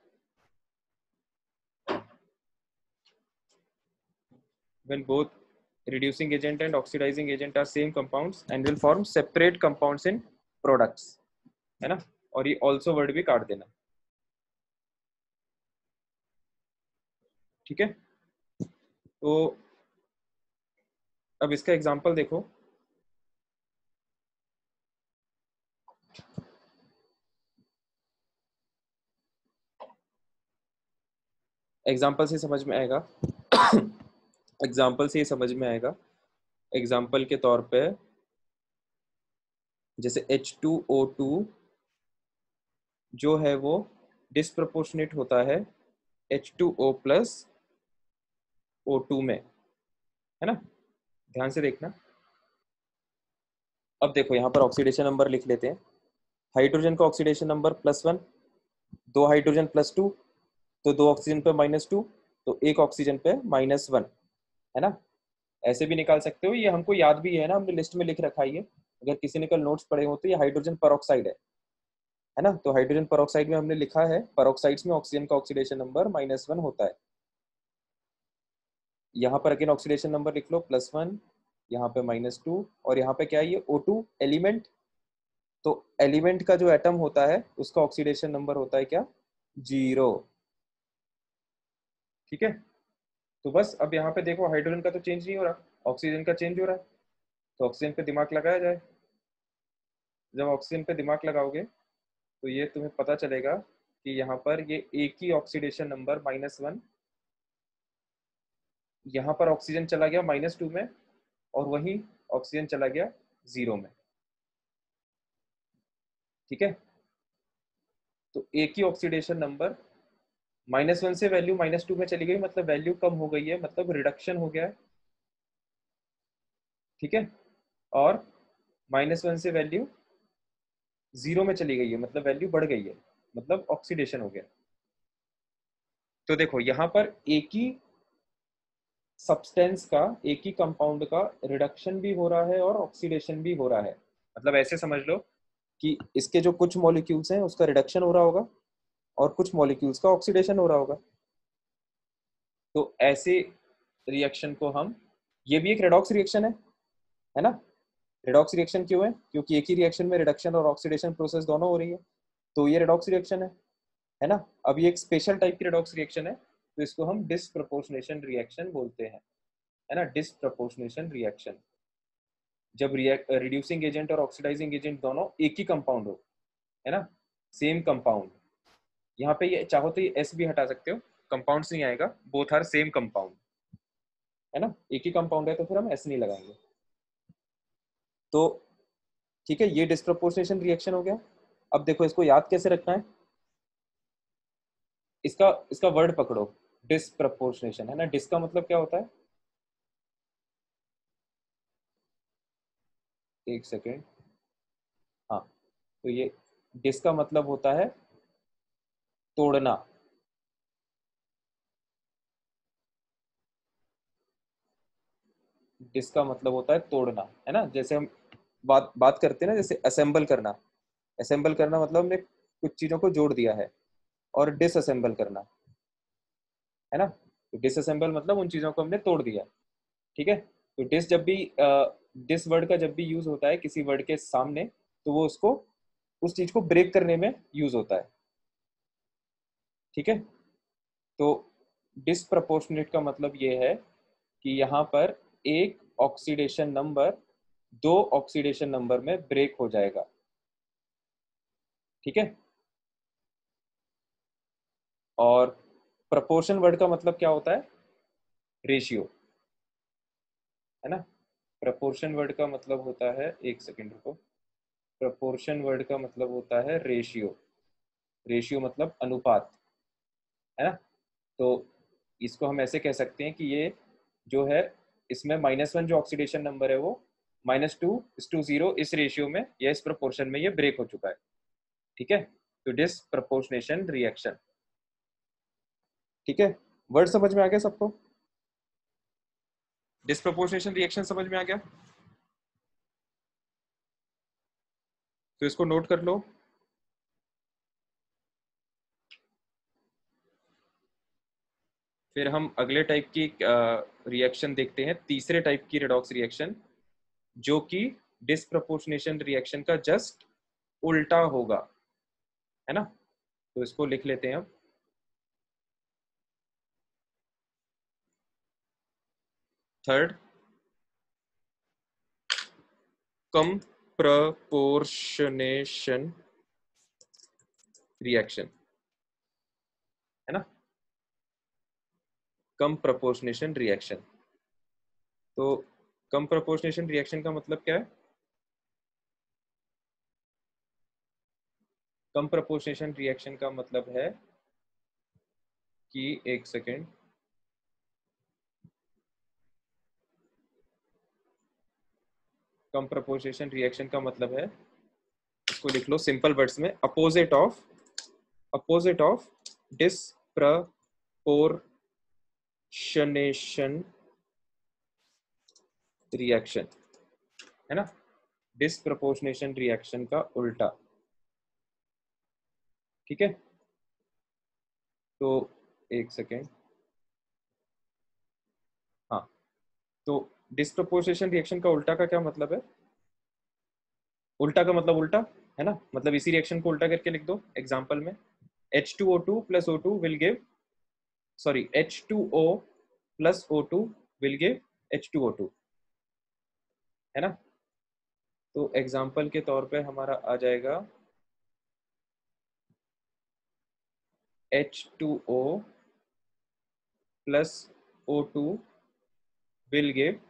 When both reducing agent and oxidizing agent are same compounds and will form separate compounds in products, है ना। और ये also वर्ड भी काट देना, ठीक है। तो अब इसका एग्जांपल देखो, एग्जांपल से समझ में आएगा एग्जांपल से ये समझ में आएगा। एग्जांपल के तौर पे जैसे H2O2 जो है वो डिस्प्रपोर्शनेट होता है H2O प्लस O2 में, है ना, ध्यान से देखना। अब देखो यहाँ पर ऑक्सीडेशन नंबर लिख लेते हैं। हाइड्रोजन का ऑक्सीडेशन नंबर +1, दो हाइड्रोजन +2, तो दो ऑक्सीजन पे -2, तो एक ऑक्सीजन पे -1, है ना। ऐसे भी निकाल सकते हो, ये हमको याद भी है ना, हमने लिस्ट में लिख रखा है ये। अगर किसी ने कल नोट्स पढ़े हो तो ये हाइड्रोजन परऑक्साइड है ना। तो हाइड्रोजन परऑक्साइड में हमने लिखा है परऑक्साइड्स में ऑक्सीजन का ऑक्सीडेशन नंबर -1 होता है। यहाँ पर अगेन ऑक्सीडेशन नंबर लिख लो +1, यहाँ पे -2, और यहाँ पे क्या है ये O2 एलिमेंट। तो एलिमेंट का जो एटम होता है उसका ऑक्सीडेशन नंबर होता है क्या, 0, ठीक है। तो बस अब यहाँ पे देखो हाइड्रोजन का तो चेंज नहीं हो रहा, ऑक्सीजन का चेंज हो रहा है। तो ऑक्सीजन पे दिमाग लगाया जाए। जब ऑक्सीजन पे दिमाग लगाओगे तो ये तुम्हें पता चलेगा कि यहाँ पर ये एक ही ऑक्सीडेशन नंबर -1, यहाँ पर ऑक्सीजन चला गया -2 में और वही ऑक्सीजन चला गया 0 में। ठीक है, तो एक ही ऑक्सीडेशन नंबर -1 से वैल्यू -2 में चली गई, मतलब वैल्यू कम हो गई है, मतलब रिडक्शन हो गया है। ठीक है, और -1 से वैल्यू 0 में चली गई है, मतलब वैल्यू बढ़ गई है, मतलब ऑक्सीडेशन हो गया। तो देखो यहाँ पर एक ही सब्सटेंस का, एक ही कंपाउंड का रिडक्शन भी हो रहा है और ऑक्सीडेशन भी हो रहा है। मतलब ऐसे समझ लो कि इसके जो कुछ मॉलिक्यूल्स हैं उसका रिडक्शन हो रहा होगा और कुछ मॉलिक्यूल्स का ऑक्सीडेशन हो रहा होगा। तो ऐसे रिएक्शन को हम, ये भी एक रेडॉक्स रिएक्शन है ना। रेडॉक्स रिएक्शन क्यों है? क्योंकि एक ही रिएक्शन में रिडक्शन और ऑक्सीडेशन प्रोसेस दोनों हो रही है, तो ये रेडॉक्स रिएक्शन है ना। अब ये एक स्पेशल टाइप की रेडॉक्स रिएक्शन है, तो इसको हम डिसप्रपोर्शनेशन रिएक्शन बोलते हैं, है ना। डिसप्रपोर्शनेशन रिएक्शन, जब रिड्यूसिंग एजेंट और ऑक्सीडाइजिंग एजेंट दोनों एक ही कंपाउंड हो, है ना, सेम कंपाउंड। यहाँ पे ये चाहो तो ये एस भी हटा सकते हो, कंपाउंड्स नहीं आएगा, बोथ आर सेम कंपाउंड, है ना। एक ही कंपाउंड है तो फिर हम एस नहीं लगाएंगे। तो ठीक है, ये डिस्प्रपोर्शनेशन रिएक्शन हो गया। अब देखो इसको याद कैसे रखना है, इसका इसका वर्ड पकड़ो, डिस्प्रपोर्शनेशन, है ना। डिस का मतलब क्या होता है, एक सेकेंड, हाँ, तो ये डिस का मतलब होता है तोड़ना। डिस का मतलब होता है तोड़ना, है ना। जैसे हम बात बात करते हैं ना, जैसे असेंबल करना, असेंबल करना मतलब हमने कुछ चीजों को जोड़ दिया है, और डिसअसेंबल करना, है ना। तो डिसअसेंबल मतलब उन चीजों को हमने तोड़ दिया। ठीक है, तो डिस जब भी डिस वर्ड का जब भी यूज होता है किसी वर्ड के सामने, तो वो उसको, उस चीज को ब्रेक करने में यूज होता है। ठीक है, तो डिसप्रपोर्शनेट का मतलब ये है कि यहाँ पर एक ऑक्सीडेशन नंबर दो ऑक्सीडेशन नंबर में ब्रेक हो जाएगा। ठीक है, और प्रपोर्शन वर्ड का मतलब क्या होता है, रेशियो, है ना। प्रपोर्शन वर्ड का मतलब होता है, एक सेकेंड रुको, प्रपोर्शन वर्ड का मतलब होता है रेशियो। रेशियो मतलब अनुपात, है ना। तो इसको हम ऐसे कह सकते हैं कि ये जो है, इसमें -1 जो ऑक्सीडेशन नंबर है वो -2:0 इस रेशियो में या इस प्रोपोर्शन में ये ब्रेक हो चुका है। ठीक है, तो डिसप्रपोर्शनेशन रिएक्शन। ठीक है, वर्ड समझ में आ गया सबको? डिसप्रपोर्शनेशन रिएक्शन समझ में आ गया, तो इसको नोट कर लो। फिर हम अगले टाइप की रिएक्शन देखते हैं, तीसरे टाइप की रेडॉक्स रिएक्शन, जो कि डिसप्रपोर्शनेशन रिएक्शन का जस्ट उल्टा होगा, है ना। तो इसको लिख लेते हैं हम। थर्ड, कम प्रपोर्शनेशन रिएक्शन, है ना, कम प्रपोर्शनेशन रिएक्शन। तो कम प्रपोर्शनेशन रिएक्शन का मतलब क्या है? कम प्रपोर्शनेशन रिएक्शन का मतलब है कि, एक सेकेंड, कम प्रपोर्शनेशन रिएक्शन का मतलब है, इसको लिख लो सिंपल वर्ड्स में, अपोजिट ऑफ डिसप्रपोर्शनेशन रिएक्शन, है ना। डिसप्रपोर्शनेशन रिएक्शन का उल्टा। ठीक है, तो एक सेकेंड, हाँ, तो डिसप्रपोर्शनेशन रिएक्शन का उल्टा का क्या मतलब है? उल्टा का मतलब उल्टा, है ना, मतलब इसी रिएक्शन को उल्टा करके लिख दो एग्जांपल में, H2O2 plus O2 will give, sorry, H2O plus O2 will give H2O2, है ना। तो एग्जाम्पल के तौर पे हमारा आ जाएगा H2O plus O2 will give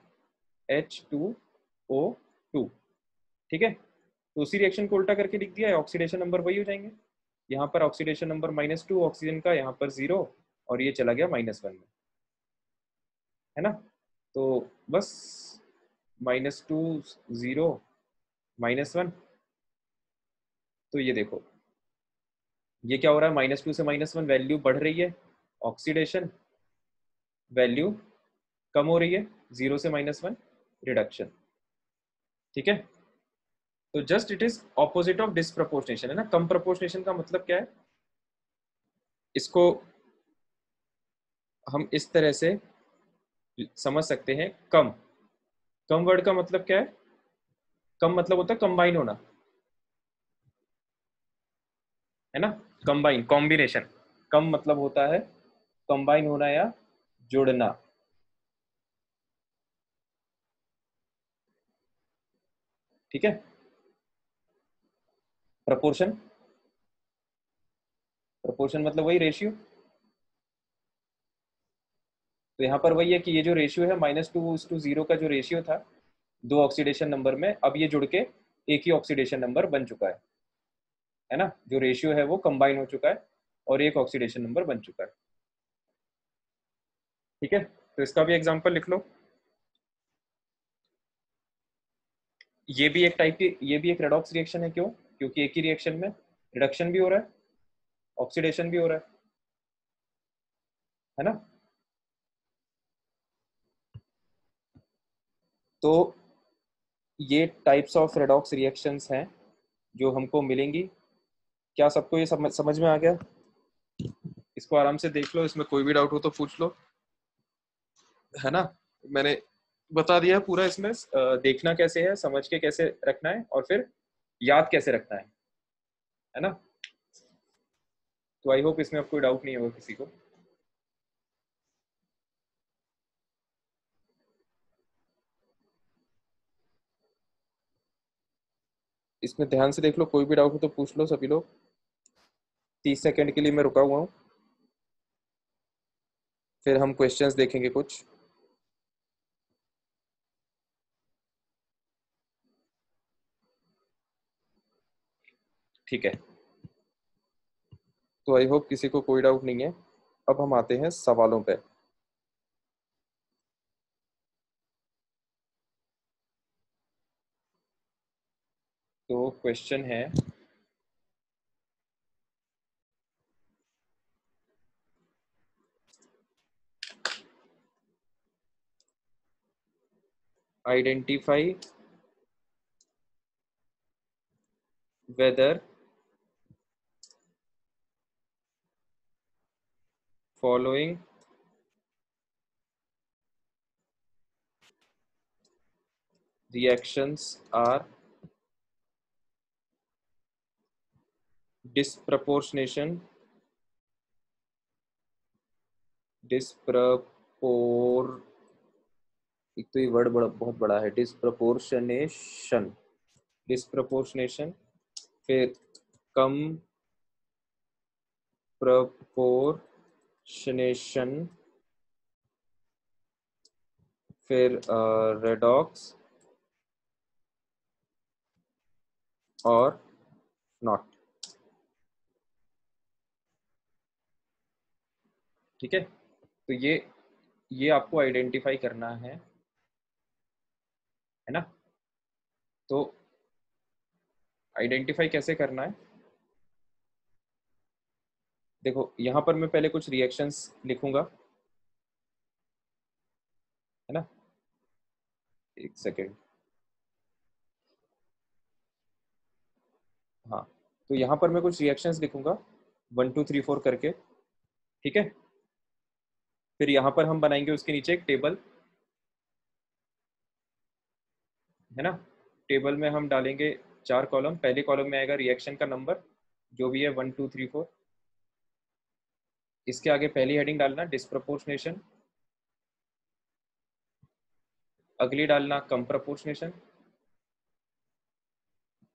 H2O2। ठीक है, तो उसी रिएक्शन को उल्टा करके लिख दिया है, ऑक्सीडेशन नंबर वही हो जाएंगे। यहाँ पर ऑक्सीडेशन नंबर -2 ऑक्सीजन का, यहाँ पर 0, और ये चला गया -1 में, है ना। तो बस -2 0 -1, तो ये देखो ये क्या हो रहा है, -2 से -1 वैल्यू बढ़ रही है, ऑक्सीडेशन वैल्यू कम हो रही है, 0 से -1 रिडक्शन। ठीक है, तो just it is opposite of disproportionation, है ना। कम प्रपोर्शनेशन का मतलब क्या है, इसको हम इस तरह से समझ सकते हैं। कम, कम वर्ड का मतलब क्या है, कम मतलब होता है कंबाइन होना, है ना। कंबाइन, कॉम्बिनेशन, कम मतलब होता है कंबाइन होना या जोड़ना। ठीक है, प्रपोर्शन, प्रपोर्शन मतलब वही रेशियो। तो यहाँ पर वही है कि ये जो रेशियो है -2:0 का जो रेशियो था दो ऑक्सीडेशन नंबर में, अब ये जुड़ के एक ही ऑक्सीडेशन नंबर बन चुका है ना। जो रेशियो है वो कंबाइन हो चुका है और एक ऑक्सीडेशन नंबर बन चुका है। ठीक है, तो इसका भी एग्जांपल लिख लो। ये भी एक टाइप की, ये भी एक रेडॉक्स रिएक्शन है। क्यों? क्योंकि एक ही रिएक्शन में रिडक्शन भी हो रहा है, ऑक्सीडेशन भी हो रहा है ना। तो ये टाइप्स ऑफ रेडॉक्स रिएक्शंस हैं जो हमको मिलेंगी। क्या सबको ये समझ में आ गया? इसको आराम से देख लो, इसमें कोई भी डाउट हो तो पूछ लो, है ना। मैंने बता दिया है पूरा, इसमें देखना कैसे है, समझ के कैसे रखना है, और फिर याद कैसे रखना है ना। तो आई होप इसमें अब कोई डाउट नहीं होगा किसी को। इसमें ध्यान से देख लो, कोई भी डाउट हो तो पूछ लो सभी लोग। 30 सेकंड के लिए मैं रुका हुआ हूँ, फिर हम क्वेश्चंस देखेंगे कुछ। ठीक है, तो आई होप किसी को कोई डाउट नहीं है। अब हम आते हैं सवालों पे। तो क्वेश्चन है, identify whether following reactions are disproportionation disproportion एक तो ये वर्ड बहुत बड़ा है, डिस्प्रपोर्शनेशन, डिस्प्रपोर्शनेशन, फिर कम प्रपोर्शनेशन, फिर रेडॉक्स और नॉट। ठीक है, तो ये आपको आइडेंटिफाई करना है ना। तो आइडेंटिफाई कैसे करना है, देखो यहाँ पर मैं पहले कुछ रिएक्शंस लिखूंगा, है ना। एक सेकेंड, हाँ, तो यहाँ पर मैं कुछ रिएक्शंस लिखूंगा 1 2 3 4 करके। ठीक है, फिर यहाँ पर हम बनाएंगे उसके नीचे एक टेबल, है ना। टेबल में हम डालेंगे 4 कॉलम। पहले कॉलम में आएगा रिएक्शन का नंबर जो भी है 1 2 3 4। इसके आगे पहली हेडिंग डालना डिस्प्रपोर्शनेशन, अगली डालना कम प्रपोर्शनेशन,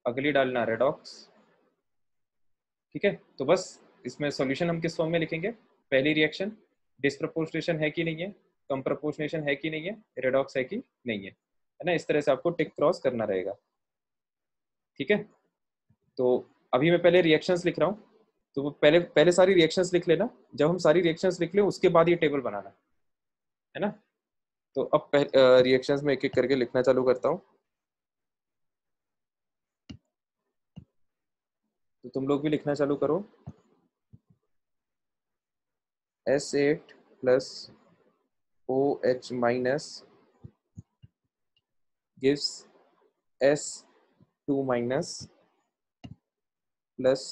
अगली डालना रेडॉक्स। ठीक है, तो बस इसमें सॉल्यूशन हम किस फॉर्म में लिखेंगे? पहली रिएक्शन डिस्प्रपोर्शनेशन है कि नहीं है, कम प्रपोर्शनेशन है कि नहीं है, रेडॉक्स है कि नहीं है ना? इस तरह से आपको टिक क्रॉस करना रहेगा। ठीक है, तो अभी मैं पहले रिएक्शंस लिख रहा हूँ, तो वो पहले पहले सारी रिएक्शंस लिख लेना। जब हम सारी रिएक्शंस लिख लें उसके बाद ये टेबल बनाना है ना। तो अब रिएक्शंस में एक एक करके लिखना चालू करता हूँ, तो तुम लोग भी लिखना चालू करो। S8 plus OH minus gives S2 minus plus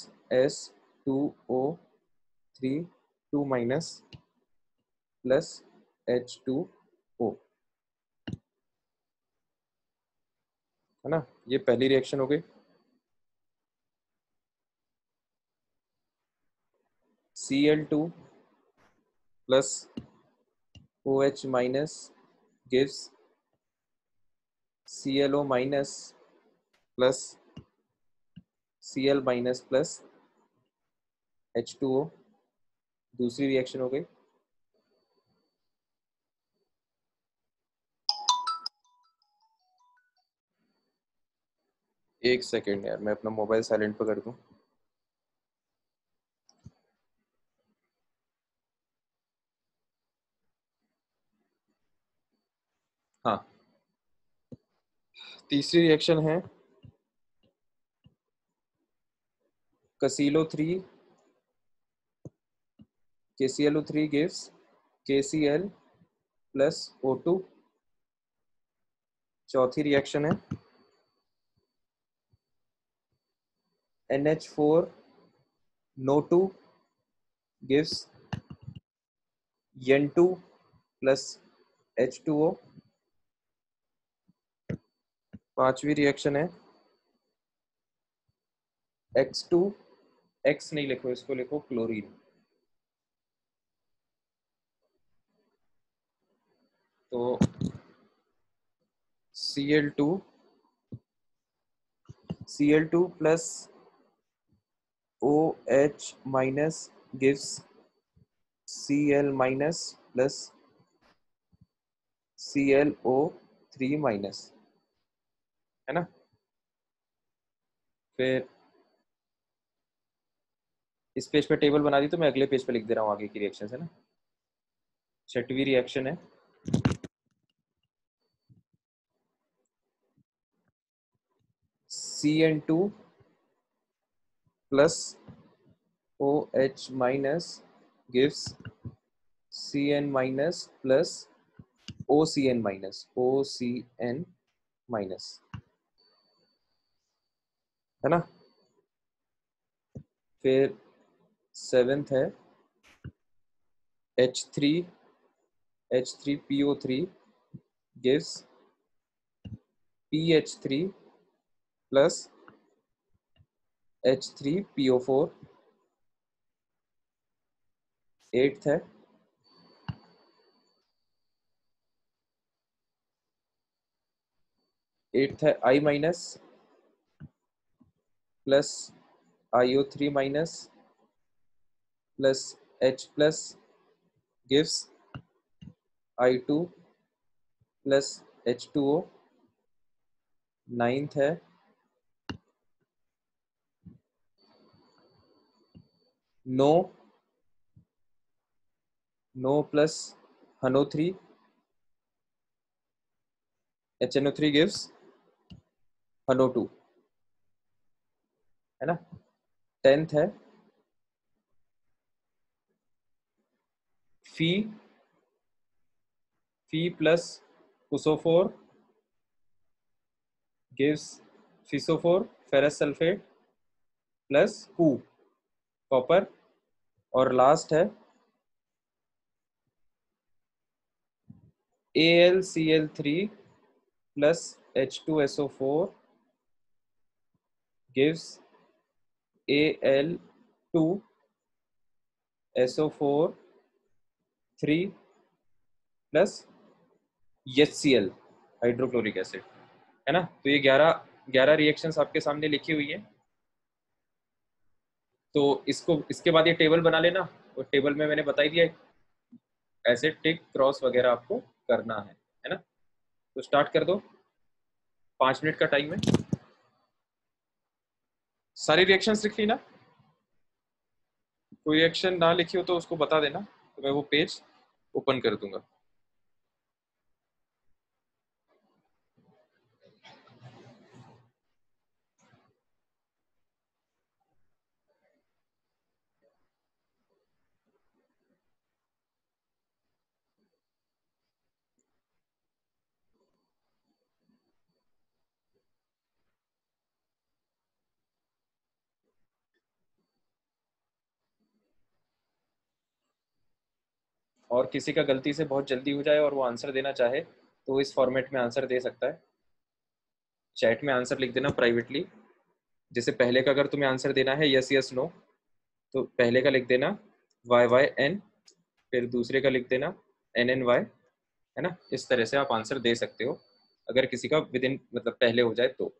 S2O3 2 minus plus H2O, है ना। ये पहली रिएक्शन हो गई। Cl2 plus OH minus gives ClO minus plus Cl minus plus H2O, दूसरी रिएक्शन हो गई। एक सेकेंड यार, मैं अपना मोबाइल साइलेंट पर कर दूं। हाँ, तीसरी रिएक्शन है KClO3 gives KCl plus O2। चौथी रिएक्शन है NH4 NO2 gives N2 plus H2O। पांचवी रिएक्शन है X2, X नहीं लिखो, इसको लिखो क्लोरीन। तो Cl2 plus OH minus gives Cl minus plus ClO3 minus, है ना। फिर इस पेज पे टेबल बना दी, तो मैं अगले पेज पे लिख दे रहा हूँ आगे की रिएक्शन, है ना। छठवीं रिएक्शन है CN2 plus OH minus gives CN minus plus OCN minus, है ना। फिर सेवेंथ है H3PO3 gives PH3 plus H3PO4। Eighth है I माइनस plus IO3 minus plus H plus gives I2 plus H2O। Ninth है NO plus HNO3 HNO3 gives HNO2, है ना। टेंथ है फी प्लस कुसोफोर gives फिसोफोर फेरस सल्फेट प्लस कॉपर। और लास्ट है AlCl3 plus H2SO4 gives Al2SO4 3 plus HCl hydrochloric acid, है ना। तो ये 11 11 रिएक्शंस आपके सामने लिखी हुई है। तो इसको इसके बाद ये टेबल बना लेना, और टेबल में मैंने बता ही दिया ऐसे टिक क्रॉस वगैरह आपको करना है ना। तो स्टार्ट कर दो, 5 मिनट का टाइम है। सारी रिएक्शंस लिख ली ना? कोई रिएक्शन ना लिखी हो तो उसको बता देना, तो मैं वो पेज ओपन कर दूंगा। और किसी का गलती से बहुत जल्दी हो जाए और वो आंसर देना चाहे तो इस फॉर्मेट में आंसर दे सकता है। चैट में आंसर लिख देना प्राइवेटली। जैसे पहले का अगर तुम्हें आंसर देना है यस यस नो, तो पहले का लिख देना वाई वाई एन, फिर दूसरे का लिख देना एन एन वाई, है ना। इस तरह से आप आंसर दे सकते हो अगर किसी का विद इन मतलब पहले हो जाए तो।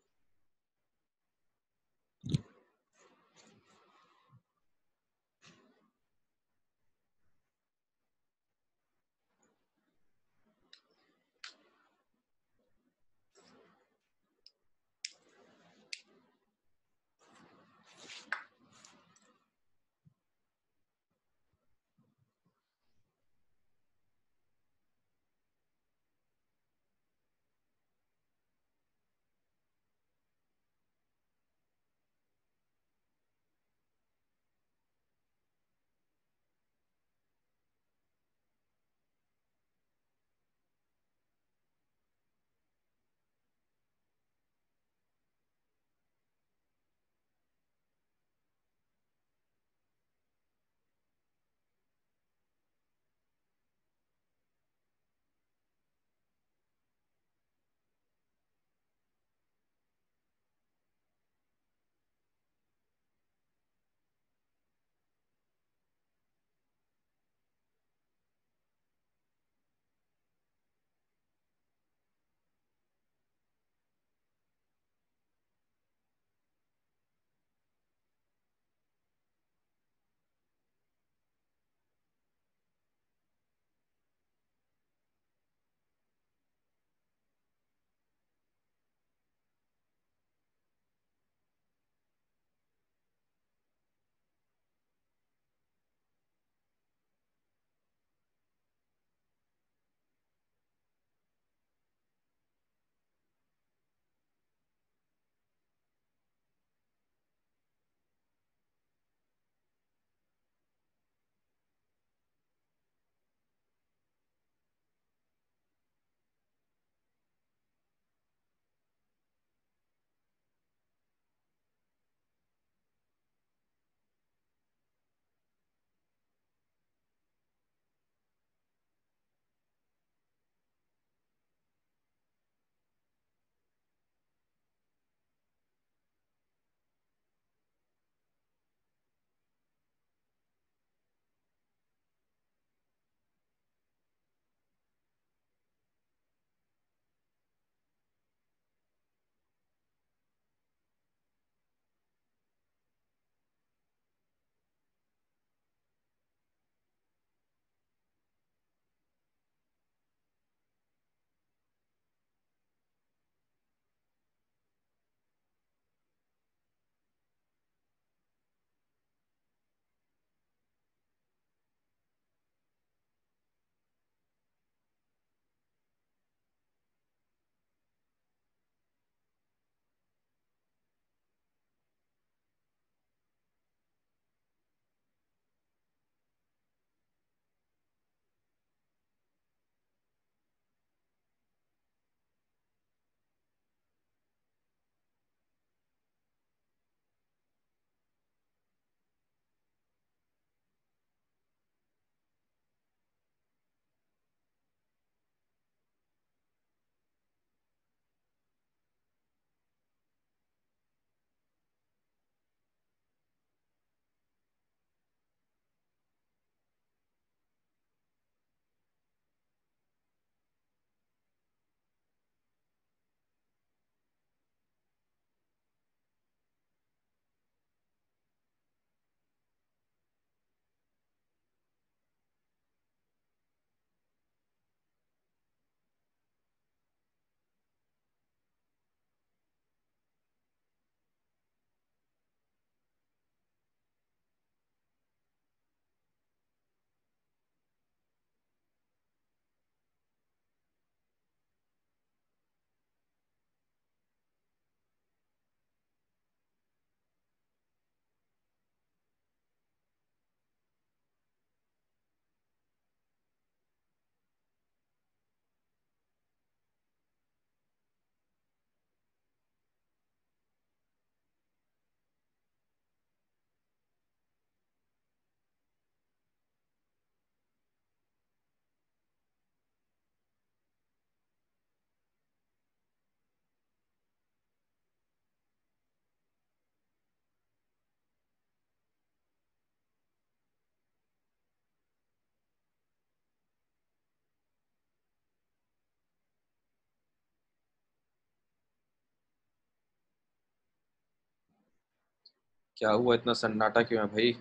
क्या हुआ, इतना सन्नाटा क्यों है भाई?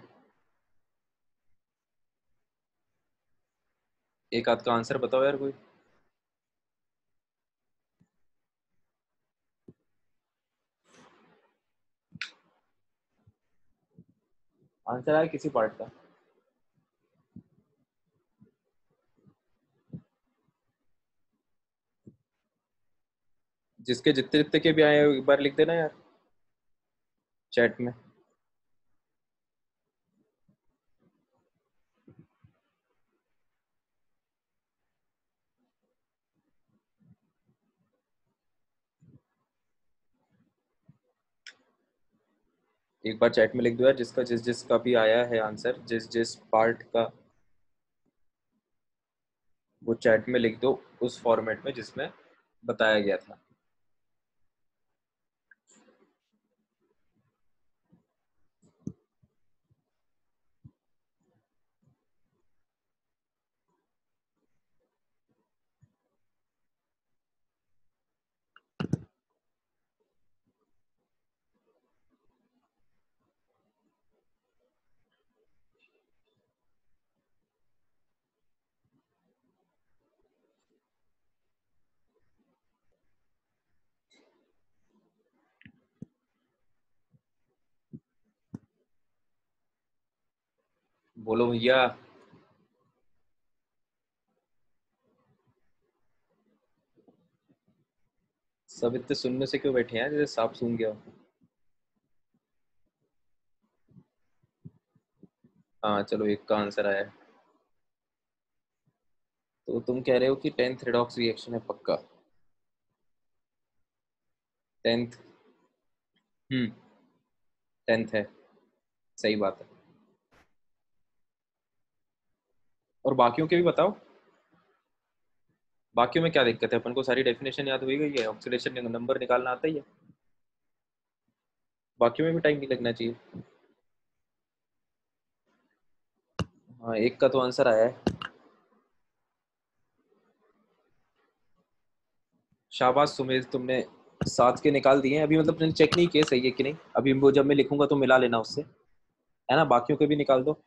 एक आध का आंसर बताओ यार कोई। आंसर आया किसी पार्ट का? जिसके जितने जितने के भी आए हैं, एक बार लिख देना यार चैट में। एक बार चैट में लिख दो यार, जिसका जिस जिसका भी आया है आंसर, जिस जिस पार्ट का, वो चैट में लिख दो उस फॉर्मेट में जिसमें बताया गया था। बोलो भैया। सब इतने सुनने से क्यों बैठे हैं जैसे सांप सूंघ गया हो? हाँ चलो, एक का आंसर आया है। तो तुम कह रहे हो कि टेंथ रेडॉक्स रिएक्शन है पक्का? टेंथ। हम्म। टेंथ है। सही बात है। और बाकियों के भी बताओ। बाकियों में क्या दिक्कत है? अपन को सारी डेफिनेशन याद हुई गई है, ऑक्सीडेशन नंबर निकालना आता ही है। बाकियों में भी टाइम नहीं लगना चाहिए। हाँ, एक का तो आंसर आया है। शाबाश सुमेश, तुमने 7 के निकाल दिए हैं अभी, मतलब मैंने चेक नहीं किए सही है कि नहीं। अभी वो जब मैं लिखूंगा तो मिला लेना उससे, है ना? बाकियों के भी निकाल दो।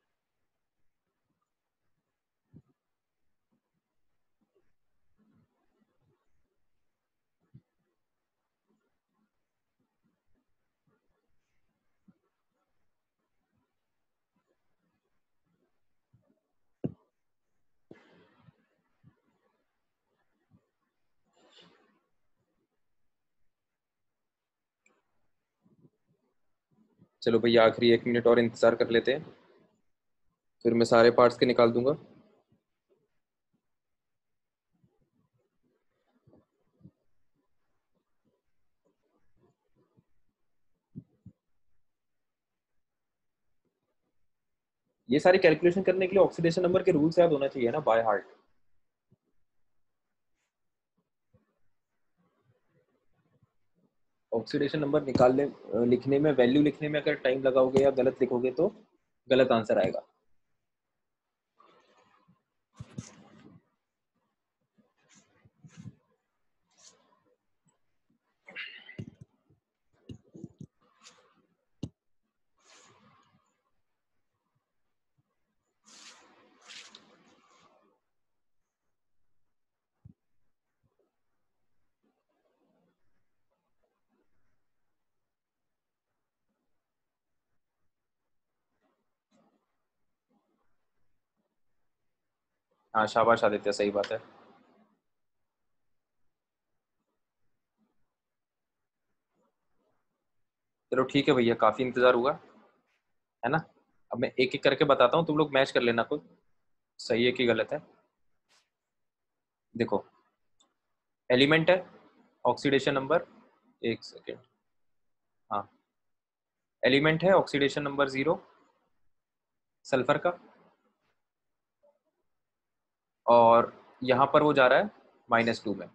चलो भैया, आखिरी 1 मिनट और इंतजार कर लेते हैं, फिर मैं सारे पार्ट्स के निकाल दूंगा। ये सारी कैलकुलेशन करने के लिए ऑक्सीडेशन नंबर के रूल्स याद होना चाहिए ना बाय हार्ट। ऑक्सीडेशन नंबर निकालने, लिखने में, वैल्यू लिखने में अगर टाइम लगाओगे या गलत लिखोगे तो गलत आंसर आएगा। हाँ शाबाश आदित्य, सही बात है। चलो ठीक है भैया, काफी इंतजार हुआ, है ना? अब मैं एक एक करके बताता हूँ, तुम लोग मैच कर लेना खुद, सही है कि गलत है। देखो, एलिमेंट है, ऑक्सीडेशन नंबर, एक सेकेंड, हाँ, एलिमेंट है ऑक्सीडेशन नंबर 0 सल्फर का, और यहाँ पर वो जा रहा है -2 में।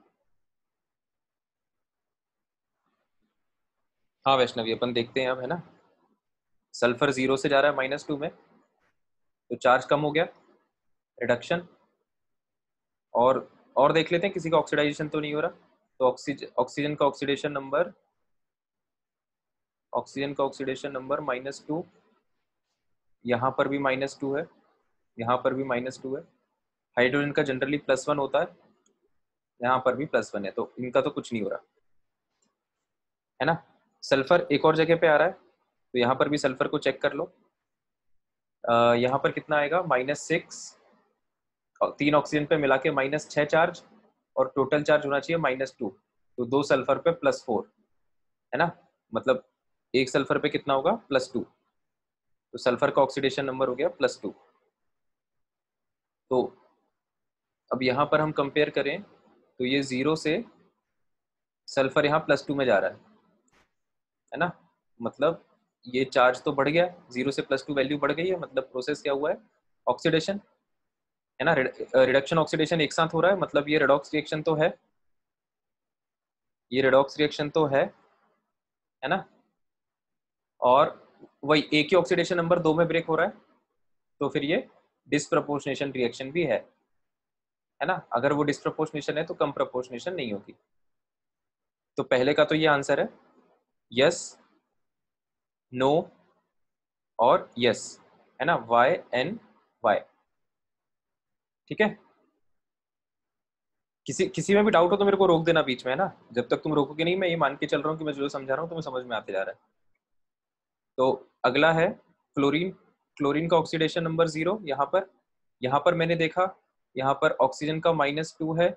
हाँ वैष्णवी, अपन देखते हैं अब, है ना? सल्फर 0 से जा रहा है -2 में, तो चार्ज कम हो गया, रिडक्शन। और और देख लेते हैं किसी का ऑक्सीडाइजेशन तो नहीं हो रहा। तो ऑक्सीजन का ऑक्सीडेशन नंबर ऑक्सीजन का ऑक्सीडेशन नंबर -2, यहाँ पर भी -2 है, यहाँ पर भी -2 है। हाइड्रोजन का जनरली +1 होता है, यहाँ पर भी +1 है, तो इनका तो कुछ नहीं हो रहा है ना। सल्फर एक और जगह पे आ रहा है, तो यहाँ पर भी सल्फर को चेक कर लो। यहाँ पर कितना आएगा, -6, 3 ऑक्सीजन पे मिला के -6 चार्ज, और टोटल चार्ज होना चाहिए -2, तो 2 सल्फर पे +4 है ना, मतलब एक सल्फर पे कितना होगा, +2, तो सल्फर का ऑक्सीडेशन नंबर हो गया +2। तो अब यहाँ पर हम कंपेयर करें तो ये 0 से सल्फर यहाँ +2 में जा रहा है ना, मतलब ये चार्ज तो बढ़ गया, 0 से +2 वैल्यू बढ़ गई है, मतलब प्रोसेस क्या हुआ है, ऑक्सीडेशन है ना, रिडक्शन ऑक्सीडेशन एक साथ हो रहा है, मतलब ये रेडॉक्स रिएक्शन तो है, ये रेडॉक्स रिएक्शन तो है ना, और वही एक ही ऑक्सीडेशन नंबर 2 में ब्रेक हो रहा है, तो फिर ये डिस्प्रपोर्शनेशन रिएक्शन भी है ना। अगर वो डिस्प्रपोर्शनेशन है तो कम प्रपोर्शनेशन नहीं होगी। तो पहले का तो ये आंसर है, यस, नो और यस, है ना, YNY, ठीक है। किसी में भी डाउट हो तो मेरे को रोक देना बीच में, है ना, जब तक तुम रोकोगे नहीं मैं ये मान के चल रहा हूँ कि मैं जो समझा रहा हूँ तुम्हें समझ में आते जा रहा है। तो अगला है क्लोरीन। क्लोरीन का ऑक्सीडेशन नंबर 0, यहाँ पर मैंने देखा, यहाँ पर ऑक्सीजन का -2 है,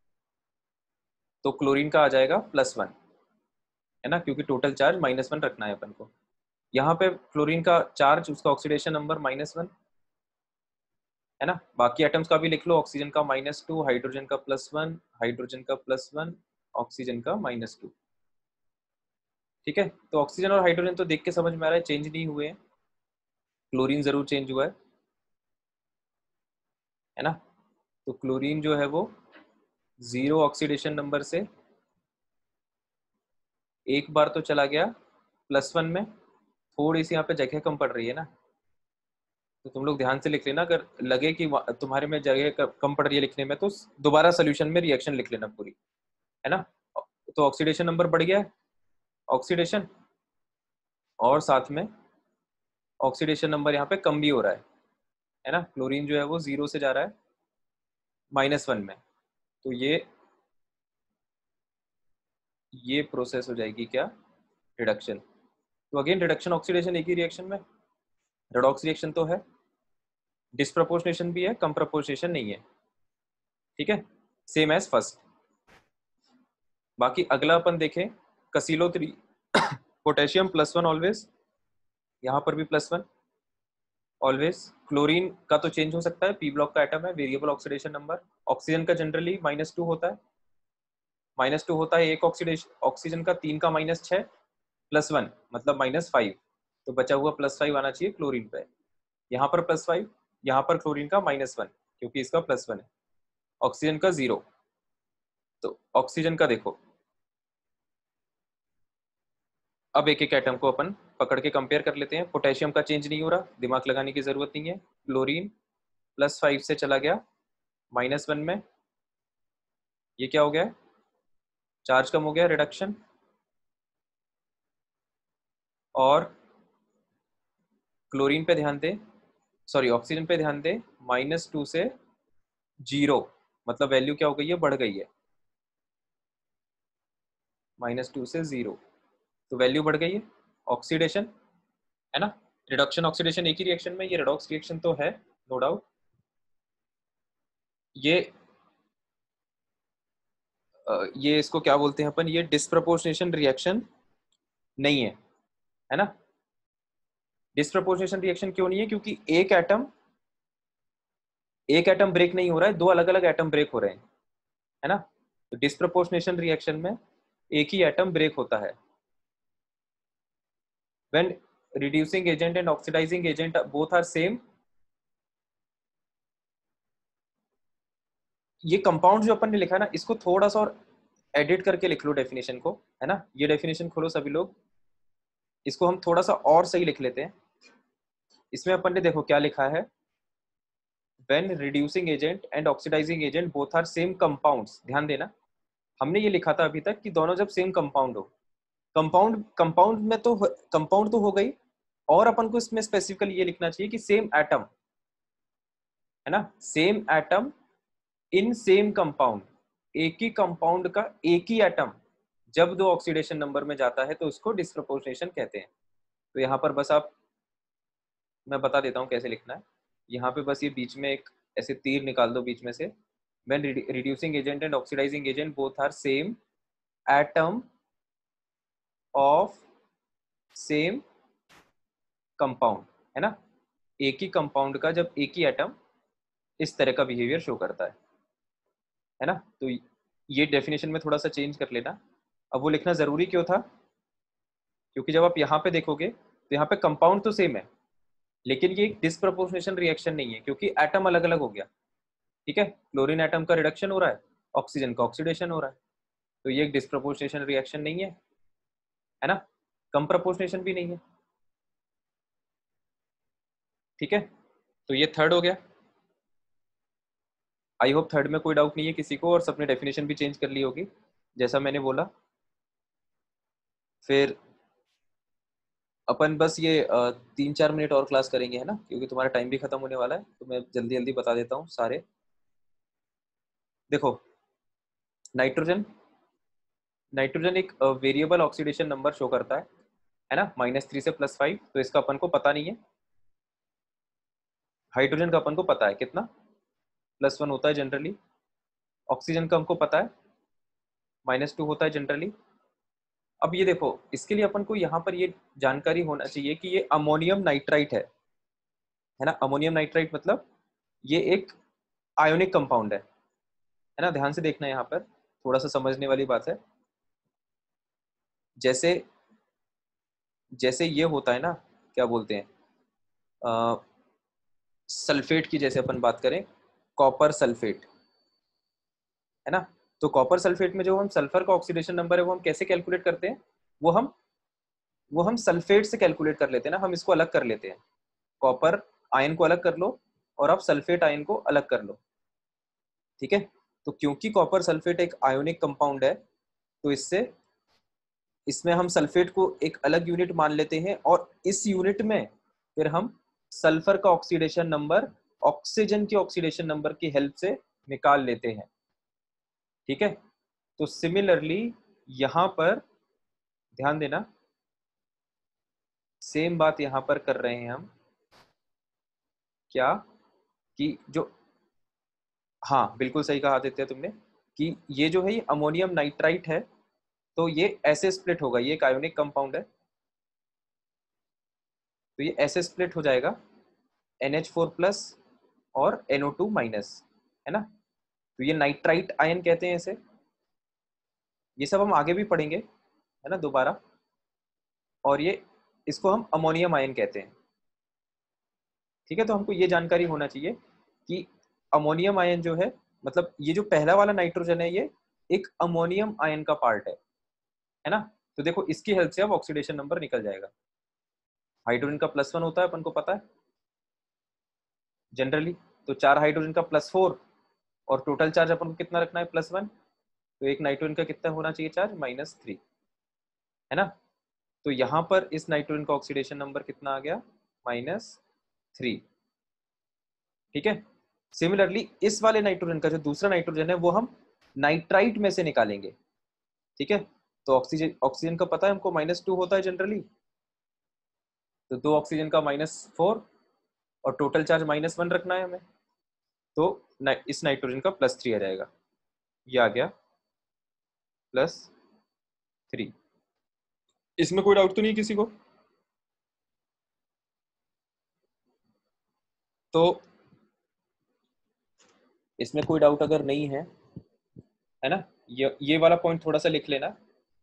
तो क्लोरीन का आ जाएगा +1, है ना, क्योंकि टोटल चार्ज -1 रखना है अपन को। यहाँ पे क्लोरीन का चार्ज, उसका ऑक्सीडेशन नंबर -1 है ना। बाकी एटम्स का भी लिख लो, ऑक्सीजन का -2, हाइड्रोजन का +1, हाइड्रोजन का +1, ऑक्सीजन का -2, ठीक है। तो ऑक्सीजन और हाइड्रोजन तो देख के समझ में आ रहा है चेंज नहीं हुए हैं, क्लोरीन जरूर चेंज हुआ है ना। तो क्लोरीन जो है वो 0 ऑक्सीडेशन नंबर से एक बार तो चला गया +1 में, थोड़ी सी यहाँ पे जगह कम पड़ रही है ना, तो तुम लोग ध्यान से लिख लेना, अगर लगे कि तुम्हारे में जगह कम पड़ रही है लिखने में तो दोबारा सोल्यूशन में रिएक्शन लिख लेना पूरी, है ना। तो ऑक्सीडेशन नंबर बढ़ गया है, ऑक्सीडेशन, और साथ में ऑक्सीडेशन नंबर यहाँ पे कम भी हो रहा है ना। क्लोरीन जो है वो 0 से जा रहा है -1 में, तो ये प्रोसेस हो जाएगी क्या, रिडक्शन। तो अगेन रिडक्शन ऑक्सीडेशन एक ही रिएक्शन में, रेडॉक्स रिएक्शन तो है, डिस्प्रपोर्शनेशन भी है, कम प्रपोर्शनेशन नहीं है, ठीक है, सेम एज फर्स्ट। बाकी अगला अपन देखें, कसीलो 3, पोटेशियम +1 ऑलवेज, यहाँ पर भी +1 ऑलवेज। क्लोरीन का तो चेंज हो सकता है, पी ब्लॉक का एटम है, वेरिएबल ऑक्सीडेशन नंबर। ऑक्सीजन का जनरली -2 होता है, -2 होता है एक ऑक्सीडेशन, ऑक्सीजन का 3 का -6 +1 मतलब -5, तो बचा हुआ +5 आना चाहिए क्लोरीन पे, यहाँ पर +5, यहाँ पर क्लोरीन का -1 क्योंकि इसका +1 है, ऑक्सीजन का 0। तो ऑक्सीजन का देखो, अब एक एक एटम को अपन पकड़ के कंपेयर कर लेते हैं। पोटेशियम का चेंज नहीं हो रहा, दिमाग लगाने की जरूरत नहीं है। क्लोरीन +5 से चला गया -1 में, ये क्या हो गया, चार्ज कम हो गया, रिडक्शन। और क्लोरीन पे ध्यान दे, सॉरी ऑक्सीजन पे ध्यान दे, -2 से 0 मतलब वैल्यू क्या हो गई है, बढ़ गई है, -2 से 0, तो वैल्यू बढ़ गई है, ऑक्सीडेशन, है ना। रिडक्शन ऑक्सीडेशन एक ही रिएक्शन में, ये रेडॉक्स रिएक्शन तो है, नो डाउट। ये इसको क्या बोलते हैं अपन, ये डिस्प्रपोर्शनेशन रिएक्शन नहीं है ना। डिस्प्रपोर्शनेशन रिएक्शन क्यों नहीं है, क्योंकि एक एटम ब्रेक नहीं हो रहा है, दो अलग अलग एटम ब्रेक हो रहे हैं, है ना। तो डिस्प्रपोर्शनेशन रिएक्शन में एक ही एटम ब्रेक होता है। when reducing agent and oxidizing agent both are same, ये कंपाउंड जो अपन ने लिखा है ना, इसको थोड़ा सा और एडिट करके लिख लो डेफिनेशन को, है ना। ये डेफिनेशन खोलो सभी लोग, इसको हम थोड़ा सा और सही लिख लेते हैं। इसमें अपन ने देखो क्या लिखा है, when reducing agent and oxidizing agent both are same compounds, ध्यान देना, हमने ये लिखा था अभी तक कि दोनों जब सेम कंपाउंड हो, कंपाउंड में तो कंपाउंड तो हो गई, और अपन को इसमें स्पेसिफिकली ये लिखना चाहिए कि सेम एटम, है ना, same atom in same compound, एक ही कंपाउंड का एक ही एटम जब दो ऑक्सीडेशन नंबर में जाता है तो उसको डिस्प्रपोर्शनेशन कहते हैं। तो यहाँ पर बस आप, मैं बता देता हूँ कैसे लिखना है। यहाँ पे बस ये बीच में एक ऐसे तीर निकाल दो बीच में से, when reducing agent and oxidizing agent both are same atom of same compound, है ना, एक ही कंपाउंड का जब एक ही एटम इस तरह का बिहेवियर शो करता है ना। तो ये डेफिनेशन में थोड़ा सा चेंज कर लेना। अब वो लिखना जरूरी क्यों था, क्योंकि जब आप यहाँ पे देखोगे तो यहाँ पे कंपाउंड तो सेम है, लेकिन ये एक डिस्प्रपोर्शनेशन रिएक्शन नहीं है क्योंकि एटम अलग अलग हो गया। ठीक है, क्लोरीन एटम का रिडक्शन हो रहा है, ऑक्सीजन का ऑक्सीडेशन हो रहा है, तो ये एक डिस्प्रपोर्शनेशन रिएक्शन नहीं है ना, कम प्रपोर्शनेशन भी नहीं है। ठीक है, तो ये थर्ड हो गया। आई होप थर्ड में कोई डाउट नहीं है किसी को, और सबने डेफिनेशन भी चेंज कर ली होगी जैसा मैंने बोला। फिर अपन बस ये 3-4 मिनट और क्लास करेंगे, है ना, क्योंकि तुम्हारा टाइम भी खत्म होने वाला है, तो मैं जल्दी जल्दी बता देता हूँ सारे। देखो, नाइट्रोजन नाइट्रोजन एक वेरिएबल ऑक्सीडेशन नंबर शो करता है ना, -3 से +5, तो इसका अपन को पता नहीं है। हाइड्रोजन का अपन को पता है कितना, +1 होता है जनरली। ऑक्सीजन का हमको पता है -2 होता है जनरली। अब ये देखो, इसके लिए अपन को यहाँ पर ये जानकारी होना चाहिए कि ये अमोनियम नाइट्राइट है ना। अमोनियम नाइट्राइट मतलब ये एक आयोनिक कंपाउंड है ना। ध्यान से देखना, यहाँ पर थोड़ा सा समझने वाली बात है। जैसे जैसे ये होता है ना, क्या बोलते हैं, सल्फेट की जैसे अपन बात करें, कॉपर सल्फेट, है ना। तो कॉपर सल्फेट में जो हम सल्फर का ऑक्सीडेशन नंबर है वो हम कैसे कैलकुलेट करते हैं, वो हम सल्फेट से कैलकुलेट कर लेते हैं ना, हम इसको अलग कर लेते हैं। कॉपर आयन को अलग कर लो और आप सल्फेट आयन को अलग कर लो। ठीक है, तो क्योंकि कॉपर सल्फेट एक आयोनिक कंपाउंड है, तो इसमें हम सल्फेट को एक अलग यूनिट मान लेते हैं, और इस यूनिट में फिर हम सल्फर का ऑक्सीडेशन नंबर ऑक्सीजन के ऑक्सीडेशन नंबर की हेल्प से निकाल लेते हैं। ठीक है, तो सिमिलरली यहां पर ध्यान देना, सेम बात यहां पर कर रहे हैं हम, क्या कि जो, हाँ बिल्कुल सही कहा आदित्य तुमने, कि ये जो है ये अमोनियम नाइट्राइट है, तो ये ऐसे स्प्लिट होगा, ये एक आयोनिक कंपाउंड है, तो ये ऐसे स्प्लिट हो जाएगा NH4+ और NO2-, है ना। तो ये नाइट्राइट आयन कहते हैं इसे। ये सब हम आगे भी पढ़ेंगे, है ना, दोबारा। और ये, इसको हम अमोनियम आयन कहते हैं। ठीक है, तो हमको ये जानकारी होना चाहिए कि अमोनियम आयन जो है, मतलब ये जो पहला वाला नाइट्रोजन है, ये एक अमोनियम आयन का पार्ट है ना। तो देखो, इसकी हेल्प से अब ऑक्सीडेशन नंबर निकल जाएगा। हाइड्रोजन का +1 होता है, अपन को पता है जनरली, तो 4 हाइड्रोजन का +4, और टोटल चार्ज अपन को कितना रखना है, +1, तो एक नाइट्रोजन का कितना होना चाहिए चार्ज, -3, है ना। तो यहाँ पर इस नाइट्रोजन का ऑक्सीडेशन नंबर कितना आ गया, -3। ठीक है, सिमिलरली इस वाले नाइट्रोजन का जो दूसरा नाइट्रोजन है वो हम नाइट्राइट में से निकालेंगे। ठीक है, तो ऑक्सीजन का पता है हमको -2 होता है जनरली, तो 2 ऑक्सीजन का -4, और टोटल चार्ज -1 रखना है हमें, तो इस नाइट्रोजन का +3 आ जाएगा। ये आ गया +3। इसमें कोई डाउट तो नहीं किसी को? तो इसमें कोई डाउट अगर नहीं है ना, ये वाला पॉइंट थोड़ा सा लिख लेना।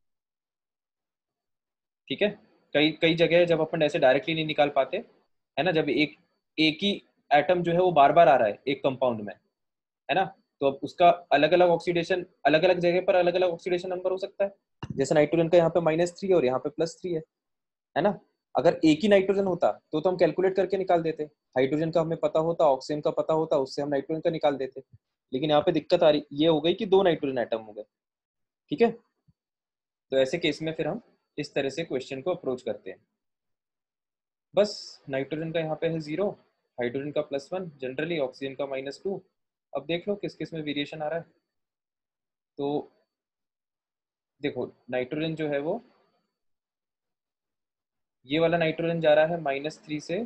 ठीक है, कई कई जगह जब अपन ऐसे डायरेक्टली नहीं निकाल पाते, है ना, जब एक एक ही एटम जो है वो बार बार आ रहा है एक कंपाउंड में, है ना, तो अब उसका अलग अलग ऑक्सीडेशन, अलग अलग जगह पर अलग अलग ऑक्सीडेशन नंबर हो सकता है। जैसे नाइट्रोजन का यहाँ पे -3 और यहाँ पे +3 है ना। अगर एक ही नाइट्रोजन होता तो हम कैलकुलेट करके निकाल देते, हाइड्रोजन का हमें पता होता, ऑक्सीजन का पता होता, उससे हम नाइट्रोजन का निकाल देते। लेकिन यहाँ पे दिक्कत आ रही ये हो गई कि 2 नाइट्रोजन एटम हो गए। ठीक है, तो ऐसे केस में फिर हम इस तरह से क्वेश्चन को अप्रोच करते हैं। बस नाइट्रोजन का यहाँ पे है 0, हाइड्रोजन का +1, जनरली ऑक्सीजन का -2। अब देख लो किस किस में वेरिएशन आ रहा है। तो देखो नाइट्रोजन जो है वो, ये वाला नाइट्रोजन जा रहा है -3 से,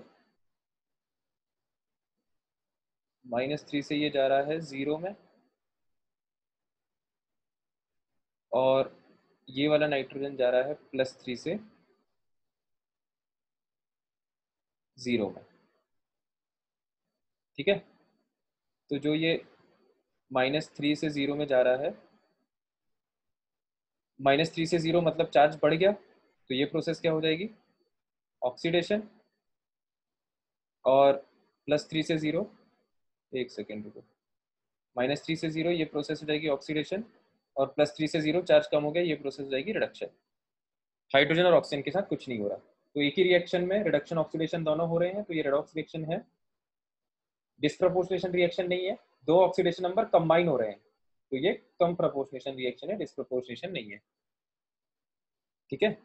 -3 से ये जा रहा है 0 में, और ये वाला नाइट्रोजन जा रहा है +3 से 0 में। ठीक है, तो जो ये -3 से 0 में जा रहा है, -3 से 0 मतलब चार्ज बढ़ गया, तो ये प्रोसेस क्या हो जाएगी, ऑक्सीडेशन। और +3 से 0, एक सेकेंड रुको, -3 से 0 ये प्रोसेस हो जाएगी ऑक्सीडेशन, और +3 से 0 चार्ज कम हो गया, ये प्रोसेस हो जाएगी रिडक्शन। हाइड्रोजन और ऑक्सीजन के साथ कुछ नहीं हो रहा, तो एक ही रिएक्शन में रिडक्शन ऑक्सीडेशन दोनों हो रहे हैं, तो ये रेडॉक्स रिएक्शन है, डिस्प्रपोर्शनेशन रिएक्शन नहीं है। दो ऑक्सीडेशन नंबर कंबाइन हो रहे हैं, तो ये कम प्रपोर्शनेशन रिएक्शन है, डिस्प्रपोर्शनेशन नहीं है। ठीक है,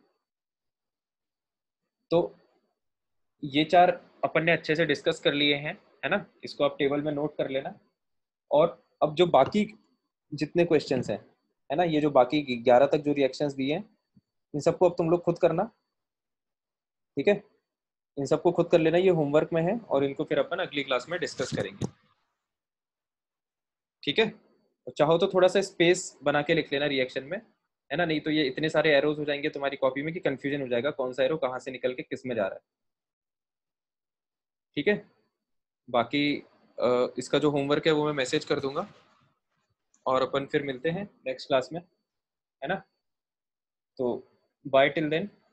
तो ये चार अपन ने अच्छे से डिस्कस कर लिए हैं, है ना, इसको आप टेबल में नोट कर लेना। और अब जो बाकी जितने क्वेश्चंस हैं, है ना, ये जो बाकी 11 तक जो रिएक्शंस दिए हैं, इन सबको अब तुम लोग खुद करना। ठीक है, इन सबको खुद कर लेना, ये होमवर्क में है, और इनको फिर अपन अगली क्लास में डिस्कस करेंगे। ठीक है, और चाहो तो थोड़ा सा स्पेस बना के लिख लेना रिएक्शन में, है ना, नहीं तो ये इतने सारे एरोज हो जाएंगे तुम्हारी कॉपी में कि कंफ्यूजन हो जाएगा कौन सा एरो कहाँ से निकल के किस में जा रहा है। ठीक है, बाकी इसका जो होमवर्क है वो मैं मैसेज कर दूंगा, और अपन फिर मिलते हैं नेक्स्ट क्लास में, है ना। तो बाय टिल देन।